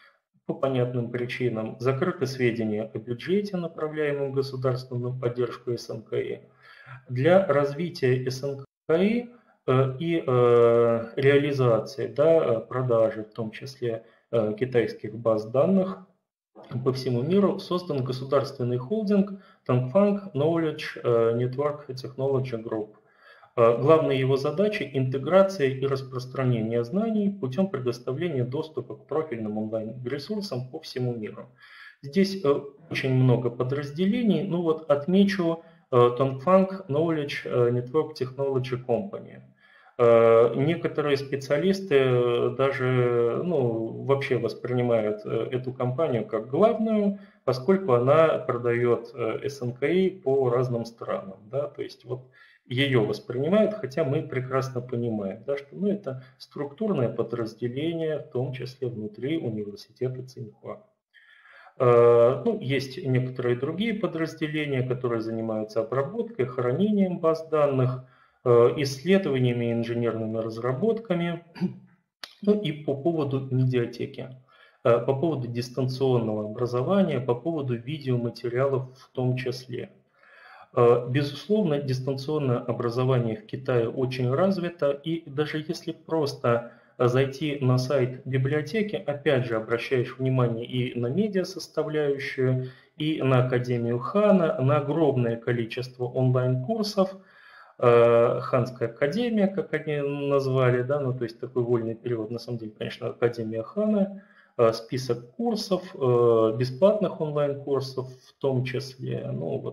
по понятным причинам, закрыты сведения о бюджете, направляемом государством на поддержку СНКИ. Для развития СНКИ и реализации, да, продажи, в том числе китайских баз данных по всему миру, создан государственный холдинг Tongfang Knowledge Network Technology Group. Главной его задачей – интеграция и распространение знаний путем предоставления доступа к профильным онлайн-ресурсам по всему миру. Здесь очень много подразделений, ну вот отмечу Tongfang Knowledge Network Technology Company. Некоторые специалисты даже вообще воспринимают эту компанию как главную, поскольку она продает СНКИ по разным странам. Да? То есть вот ее воспринимают, хотя мы прекрасно понимаем, да, что это структурное подразделение, в том числе внутри университета Цинхуа. Есть некоторые другие подразделения, которые занимаются обработкой, хранением баз данных, исследованиями и инженерными разработками, и по поводу медиатеки, по поводу дистанционного образования, по поводу видеоматериалов в том числе. Безусловно, дистанционное образование в Китае очень развито, и даже если просто зайти на сайт библиотеки, опять же, обращаешь внимание и на медиа-составляющую, и на Академию Хана, на огромное количество онлайн-курсов, Ханская академия, как они назвали, да, то есть такой вольный перевод, на самом деле, конечно, Академия Хана, список курсов, бесплатных онлайн-курсов в том числе,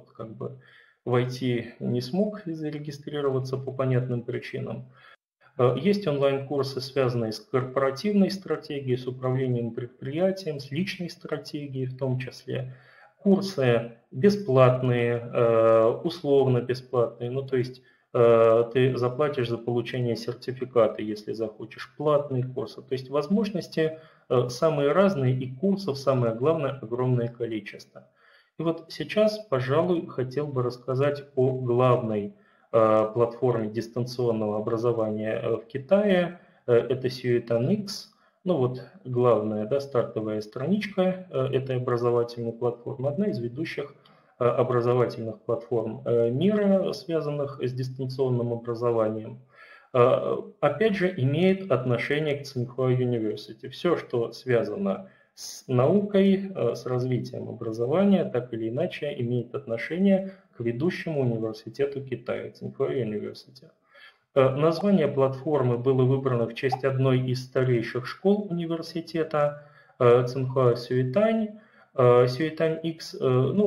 войти не смог и зарегистрироваться по понятным причинам. Есть онлайн-курсы, связанные с корпоративной стратегией, с управлением предприятием, с личной стратегией в том числе. Курсы бесплатные, условно бесплатные, то есть ты заплатишь за получение сертификата, если захочешь, платные курсы. То есть возможности самые разные, и курсов, самое главное, огромное количество. И вот сейчас, пожалуй, хотел бы рассказать о главной платформе дистанционного образования в Китае. Это Xuetan-X. Главная, да, стартовая страничка этой образовательной платформы, одна из ведущих образовательных платформ мира, связанных с дистанционным образованием. Опять же, имеет отношение к Tsinghua University. Все, что связано с наукой, с развитием образования, так или иначе имеет отношение к ведущему университету Китая, Tsinghua University. Название платформы было выбрано в честь одной из старейших школ университета, Tsinghua Xuetань. Xuetan-X,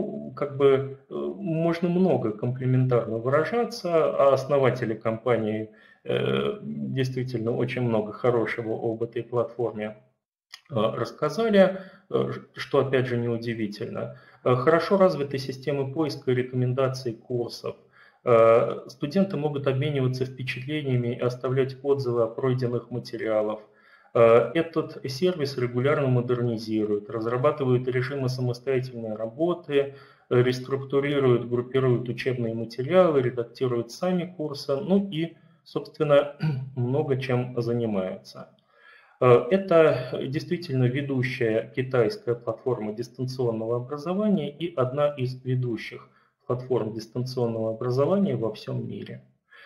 можно много комплиментарно выражаться, а основатели компании действительно очень много хорошего об этой платформе рассказали, что опять же неудивительно. Хорошо развиты системы поиска и рекомендаций курсов. Студенты могут обмениваться впечатлениями и оставлять отзывы о пройденных материалах. Этот сервис регулярно модернизирует, разрабатывает режимы самостоятельной работы, реструктурирует, группирует учебные материалы, редактирует сами курсы, и, собственно, много чем занимается. Это действительно ведущая китайская платформа дистанционного образования и одна из ведущих платформ дистанционного образования во всем мире.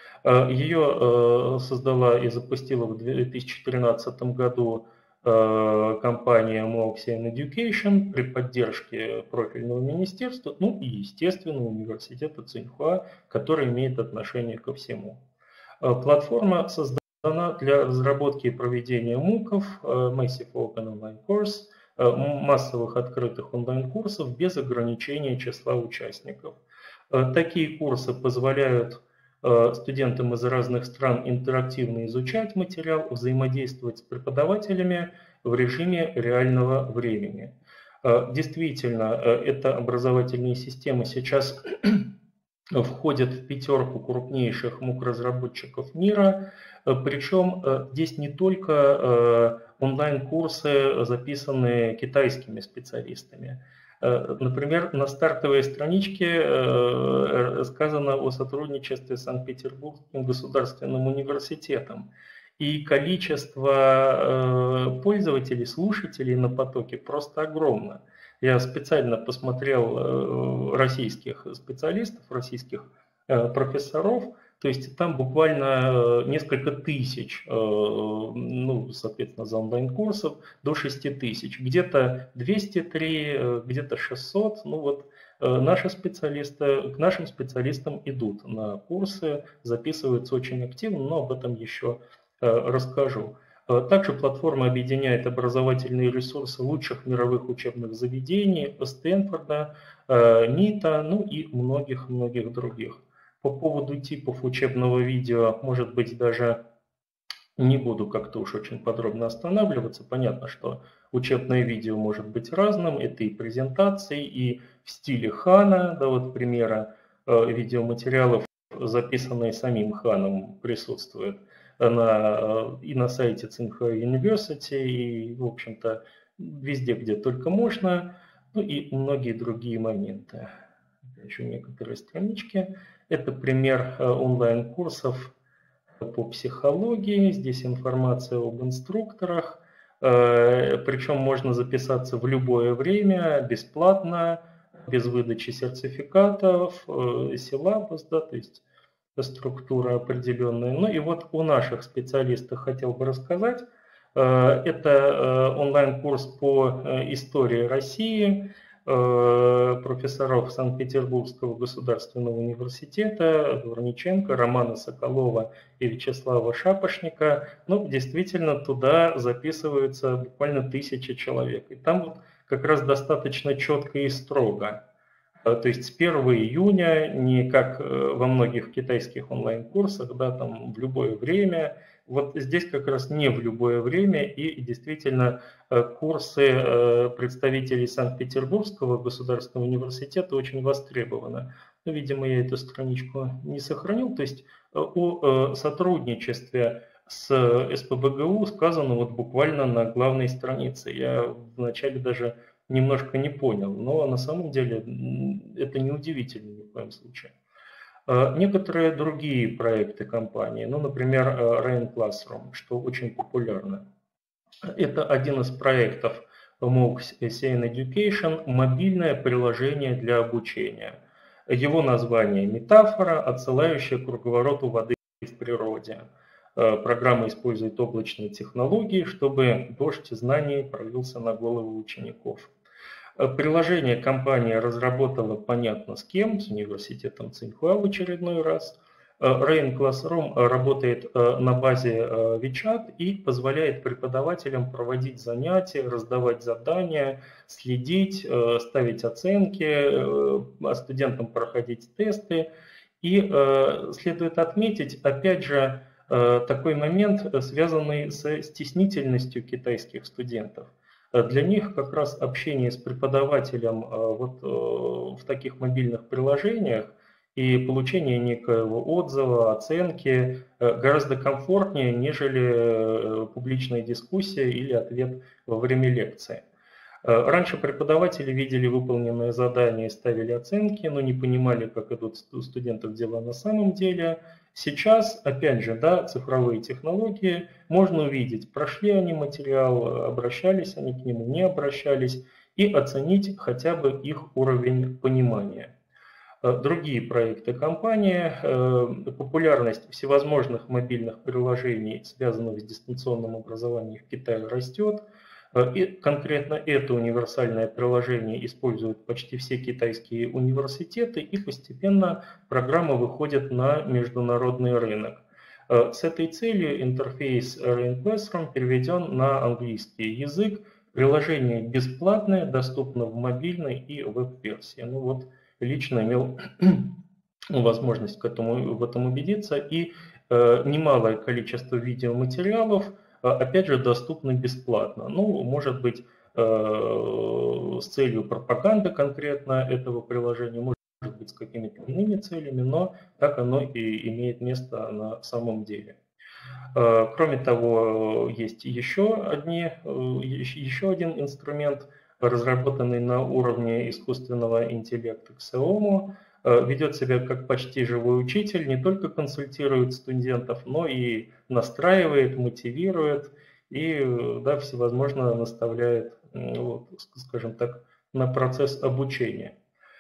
Ее создала и запустила в 2013 году компания Moxian Education при поддержке профильного министерства, и, естественно, университета Цинхуа, который имеет отношение ко всему. Платформа создана для разработки и проведения МООКов, Massive Open Online Course, массовых открытых онлайн-курсов без ограничения числа участников. Такие курсы позволяют студентам из разных стран интерактивно изучать материал, взаимодействовать с преподавателями в режиме реального времени. Действительно, эта образовательная система сейчас входит в 5 крупнейших МООК-разработчиков мира, причем здесь не только онлайн-курсы, записанные китайскими специалистами. Например, на стартовой страничке сказано о сотрудничестве с Санкт-Петербургским государственным университетом. и количество пользователей, слушателей на потоке просто огромно. Я специально посмотрел российских специалистов, российских профессоров, то есть там буквально несколько тысяч, ну, соответственно, за онлайн-курсов до 6 тысяч, где-то 203, где-то 600, ну вот наши специалисты, к нашим специалистам идут на курсы, записываются очень активно, но об этом еще расскажу. Также платформа объединяет образовательные ресурсы лучших мировых учебных заведений, Стэнфорда, МИТа, ну и многих-многих других. По поводу типов учебного видео, может быть, даже не буду как-то уж очень подробно останавливаться. Понятно, что учебное видео может быть разным. Это и презентации, и в стиле Хана, да, вот примера видеоматериалов, записанные самим Ханом, присутствуют и на сайте Tsinghua University, и, в общем-то, везде, где только можно, ну и многие другие моменты. Еще некоторые странички. Это пример онлайн-курсов по психологии. Здесь информация об инструкторах. Причем можно записаться в любое время, бесплатно, без выдачи сертификатов, силабус, да, то есть структура определенная. Ну и вот о наших специалистах хотел бы рассказать. Это онлайн-курс по истории России профессоров Санкт-Петербургского государственного университета Дворниченко, Романа Соколова и Вячеслава Шапошника. Ну, действительно, туда записываются буквально 1000 человек. И там вот как раз достаточно четко и строго. То есть с 1 июня, не как во многих китайских онлайн-курсах, да, там в любое время. Вот здесь как раз не в любое время, и действительно курсы представителей Санкт-Петербургского государственного университета очень востребованы. Но, видимо, я эту страничку не сохранил. То есть о сотрудничестве с СПбГУ сказано вот буквально на главной странице. Я вначале даже немножко не понял, но на самом деле это не удивительно ни в коем случае. Некоторые другие проекты компании, ну, например, Rain Classroom, что очень популярно. Это один из проектов MOOC CN Education, мобильное приложение для обучения. Его название метафора, отсылающая к круговороту воды в природе. Программа использует облачные технологии, чтобы дождь знаний пролился на головы учеников. Приложение компания разработала понятно с кем, с университетом Tsinghua в очередной раз. Rain Classroom работает на базе WeChat и позволяет преподавателям проводить занятия, раздавать задания, следить, ставить оценки, а студентам проходить тесты. И следует отметить, опять же, такой момент, связанный с стеснительностью китайских студентов. Для них как раз общение с преподавателем вот в таких мобильных приложениях и получение некоего отзыва, оценки гораздо комфортнее, нежели публичная дискуссия или ответ во время лекции. Раньше преподаватели видели выполненные задания и ставили оценки, но не понимали, как идут у студентов дела на самом деле. Сейчас, опять же, да, цифровые технологии, можно увидеть, прошли они материал, обращались они к нему, не обращались, и оценить хотя бы их уровень понимания. Другие проекты компании, популярность всевозможных мобильных приложений, связанных с дистанционным образованием в Китае, растет. И конкретно это универсальное приложение используют почти все китайские университеты, и постепенно программа выходит на международный рынок. С этой целью интерфейс Rain Classroom переведен на английский язык. Приложение бесплатное, доступно в мобильной и веб-версии. Ну вот, лично имел возможность в этом убедиться, и немалое количество видеоматериалов опять же доступны бесплатно. Ну, может быть, с целью пропаганды конкретно этого приложения, может быть, с какими-то иными целями, но так оно и имеет место на самом деле. Кроме того, есть еще один инструмент, разработанный на уровне искусственного интеллекта Xiaomu. ведет себя как почти живой учитель, не только консультирует студентов, но и настраивает, мотивирует и да, всевозможно наставляет, вот, скажем так, на процесс обучения.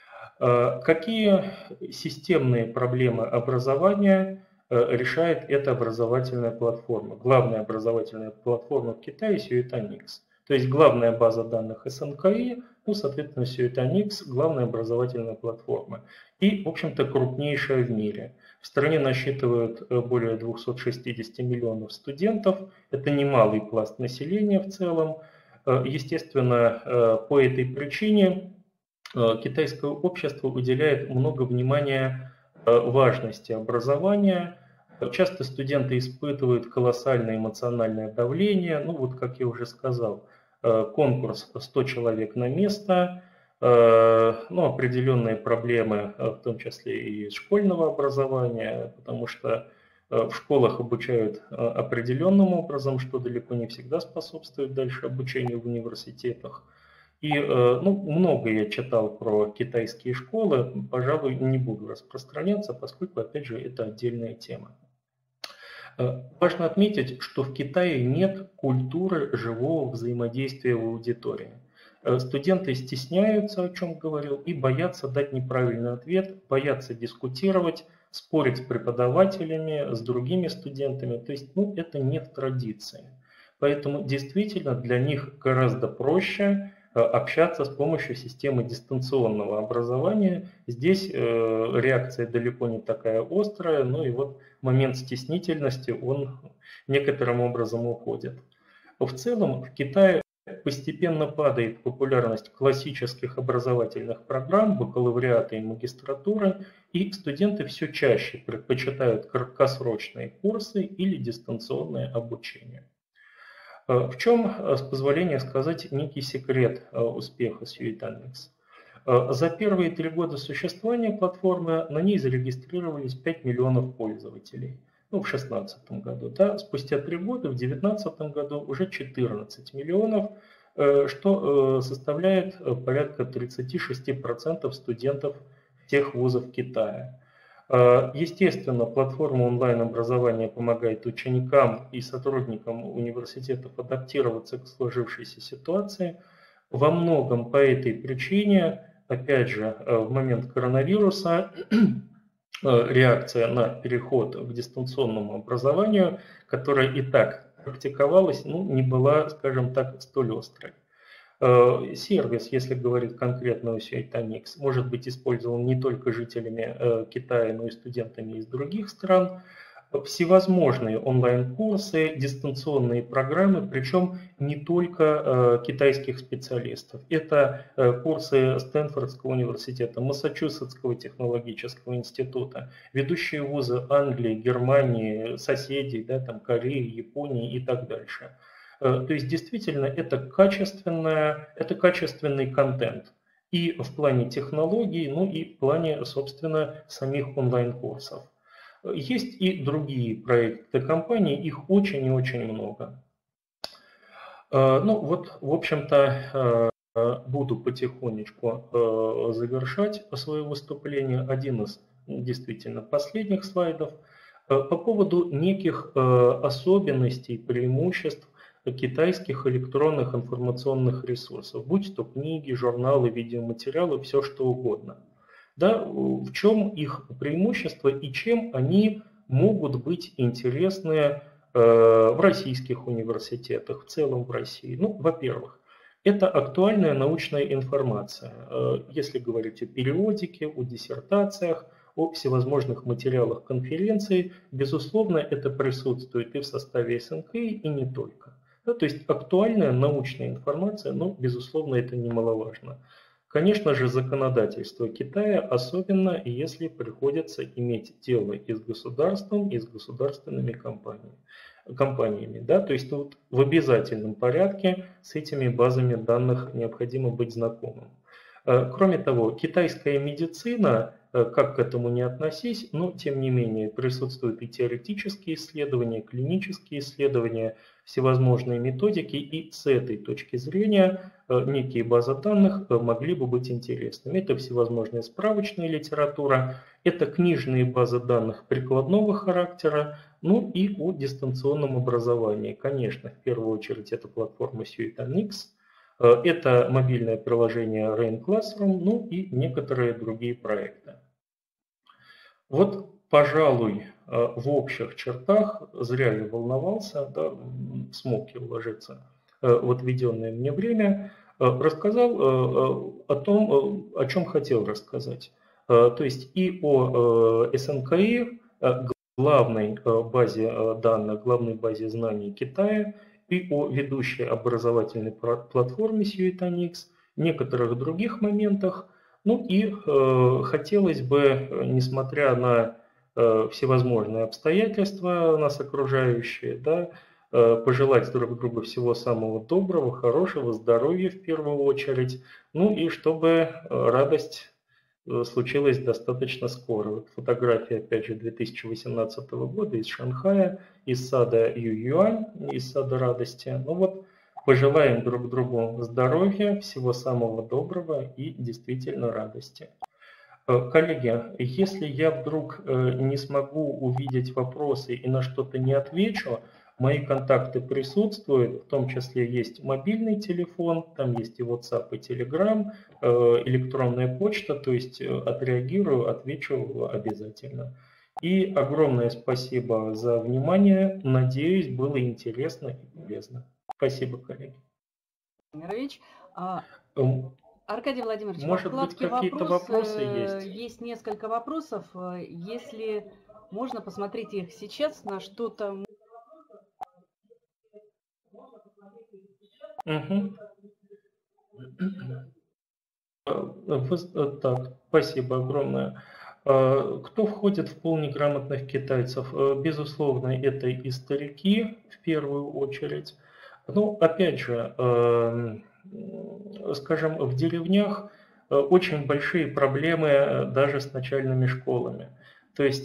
Какие системные проблемы образования решает эта образовательная платформа? Главная образовательная платформа в Китае Сюитанix. То есть главная база данных СНКИ, ну, соответственно, Сюитанix, главная образовательная платформа. И, в общем-то, крупнейшая в мире. В стране насчитывают более 260 миллионов студентов. Это немалый пласт населения в целом. Естественно, по этой причине китайское общество уделяет много внимания важности образования. Часто студенты испытывают колоссальное эмоциональное давление. Ну вот, как я уже сказал, конкурс 100 человек на место, ну, определенные проблемы, в том числе и школьного образования, потому что в школах обучают определенным образом, что далеко не всегда способствует дальше обучению в университетах. И ну, много я читал про китайские школы, пожалуй, не буду распространяться, поскольку, опять же, это отдельная тема. Важно отметить, что в Китае нет культуры живого взаимодействия в аудитории. Студенты стесняются, о чем говорил, и боятся дать неправильный ответ, боятся дискутировать, спорить с преподавателями, с другими студентами. То есть ну, это не в традиции. Поэтому действительно для них гораздо проще общаться с помощью системы дистанционного образования. Здесь реакция далеко не такая острая, но и вот момент стеснительности, он некоторым образом уходит. В целом в Китае постепенно падает популярность классических образовательных программ, бакалавриата и магистратуры, и студенты все чаще предпочитают краткосрочные курсы или дистанционное обучение. В чем, с позволения сказать, некий секрет успеха Сюитанix? За первые 3 года существования платформы на ней зарегистрировались 5 миллионов пользователей. Ну, в 2016 году. Да? Спустя 3 года, в 2019 году, уже 14 миллионов, что составляет порядка 36% студентов всех вузов Китая. Естественно, платформа онлайн-образования помогает ученикам и сотрудникам университетов адаптироваться к сложившейся ситуации. Во многом по этой причине, опять же, в момент коронавируса реакция на переход к дистанционному образованию, которая и так практиковалась, ну, не была, скажем так, столь острой. Сервис, если говорить конкретно о Сюитанix, может быть использован не только жителями Китая, но и студентами из других стран. Всевозможные онлайн-курсы, дистанционные программы, причем не только китайских специалистов. Это курсы Стэнфордского университета, Массачусетского технологического института, ведущие вузы Англии, Германии, соседей, да, там, Кореи, Японии и так дальше. То есть действительно это качественный контент и в плане технологий, ну и в плане, собственно, самих онлайн-курсов. Есть и другие проекты компании, их очень и очень много. Ну вот, в общем-то, буду потихонечку завершать свое выступление. Один из действительно последних слайдов. По поводу неких особенностей, преимуществ китайских электронных информационных ресурсов, будь то книги, журналы, видеоматериалы, все что угодно. Да, в чем их преимущество и чем они могут быть интересны в российских университетах, в целом в России? Ну, во-первых, это актуальная научная информация. Если говорить о периодике, о диссертациях, о всевозможных материалах конференций, безусловно, это присутствует и в составе СНК, и не только. Да, то есть актуальная научная информация, но, безусловно, это немаловажно. Конечно же, законодательство Китая, особенно если приходится иметь дело и с государством, и с государственными компаниями. Да? То есть вот в обязательном порядке с этими базами данных необходимо быть знакомым. Кроме того, китайская медицина, как к этому не относись, но тем не менее присутствуют и теоретические исследования, клинические исследования, всевозможные методики, и с этой точки зрения некие базы данных могли бы быть интересными. Это всевозможная справочная литература, это книжные базы данных прикладного характера, ну и о дистанционном образовании. Конечно, в первую очередь это платформа Suite.NX, это мобильное приложение Rain Classroom, ну и некоторые другие проекты. Вот, пожалуй, в общих чертах, зря я волновался, да, смог я уложиться в отведенное мне время, рассказал о том, о чем хотел рассказать. То есть и о СНКИ, главной базе данных, главной базе знаний Китая, и о ведущей образовательной платформе Suite.NX, некоторых других моментах. Ну и хотелось бы, несмотря на всевозможные обстоятельства нас окружающие, да, пожелать друг другу всего самого доброго, хорошего, здоровья в первую очередь, ну и чтобы радость случилась достаточно скоро. Вот фотография, опять же, 2018 года из Шанхая, из сада Ююань, из сада радости. Ну вот, пожелаем друг другу здоровья, всего самого доброго и действительно радости. Коллеги, если я вдруг не смогу увидеть вопросы и на что-то не отвечу, мои контакты присутствуют, в том числе есть мобильный телефон, там есть и WhatsApp, и Telegram, электронная почта, то есть отреагирую, отвечу обязательно. И огромное спасибо за внимание. Надеюсь, было интересно и полезно. Спасибо, коллеги. Аркадий Владимирович, может быть, какие-то вопросы есть? Есть несколько вопросов. Если можно, посмотрите их сейчас на что-то. Угу. Так, спасибо огромное. Кто входит в пул неграмотных китайцев? Безусловно, это и старики в первую очередь. Ну, опять же, скажем, в деревнях очень большие проблемы даже с начальными школами. То есть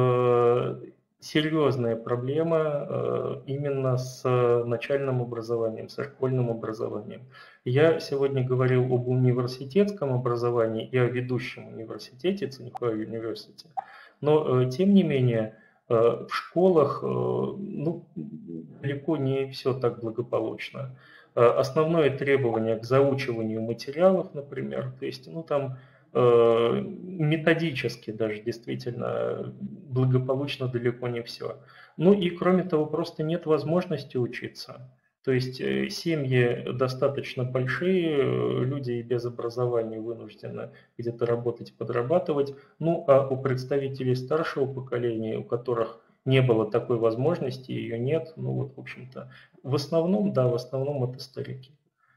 серьезная проблема именно с начальным образованием, со школьным образованием. Я сегодня говорил об университетском образовании и о ведущем университете, Цинхуа University. Но, тем не менее, в школах ну, далеко не все так благополучно. Основное требование к заучиванию материалов, например, то есть, ну, там методически даже действительно благополучно далеко не все. Ну и кроме того, просто нет возможности учиться. То есть семьи достаточно большие, люди и без образования вынуждены где-то работать, подрабатывать. Ну а у представителей старшего поколения, у которых не было такой возможности, ее нет, ну вот, в общем-то, в основном, да, в основном это старики.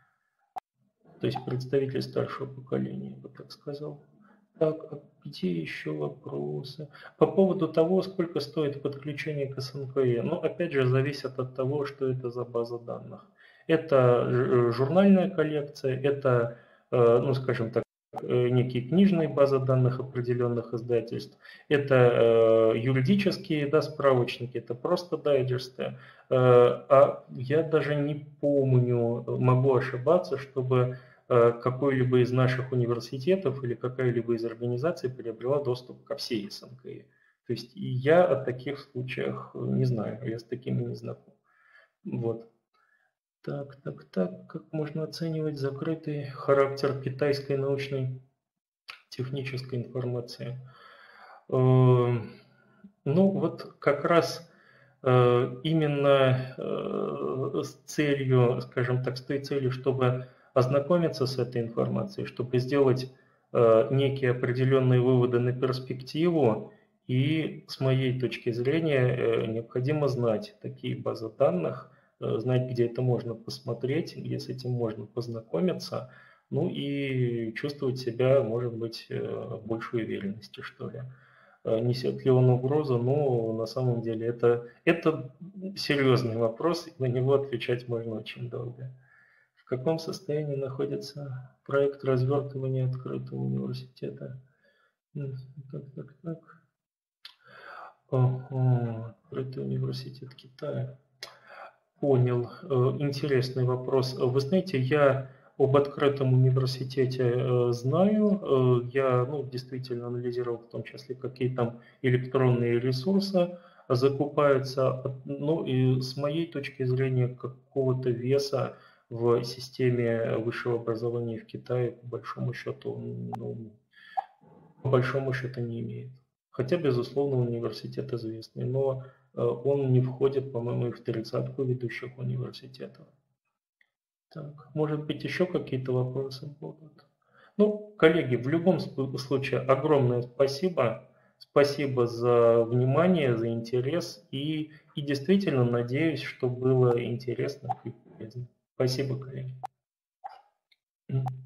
То есть представители старшего поколения, я бы так сказал. Так, а где еще вопросы? По поводу того, сколько стоит подключение к СНКИ. Ну, опять же, зависит от того, что это за база данных. Это журнальная коллекция, это, ну, скажем так, некие книжные базы данных определенных издательств, это юридические, да, справочники, это просто дайджесты. А я даже не помню, могу ошибаться, чтобы какой-либо из наших университетов или какая-либо из организаций приобрела доступ ко всей СНКИ. То есть и я о таких случаях не знаю, я с такими не знаком. Вот. Так, как можно оценивать закрытый характер китайской научной технической информации? Ну вот как раз именно с целью, скажем так, с той целью, чтобы ознакомиться с этой информацией, чтобы сделать некие определенные выводы на перспективу. И с моей точки зрения необходимо знать такие базы данных, знать, где это можно посмотреть, где с этим можно познакомиться, ну и чувствовать себя, может быть, большей уверенности, что ли. Несет ли он угрозу, но на самом деле это серьезный вопрос, и на него отвечать можно очень долго. В каком состоянии находится проект развертывания открытого университета? Так. Открытый университет Китая. Понял. Интересный вопрос. Вы знаете, я об открытом университете знаю. Я действительно анализировал в том числе, какие там электронные ресурсы закупаются. Ну и с моей точки зрения, какого-то веса в системе высшего образования в Китае по большому счету, по большому счету не имеет. Хотя, безусловно, университет известный, но он не входит, по-моему, и в тридцатку ведущих университетов. Так, может быть, еще какие-то вопросы будут? Ну, коллеги, в любом случае, огромное спасибо. Спасибо за внимание, за интерес. И действительно надеюсь, что было интересно и полезно. Спасибо, коллеги.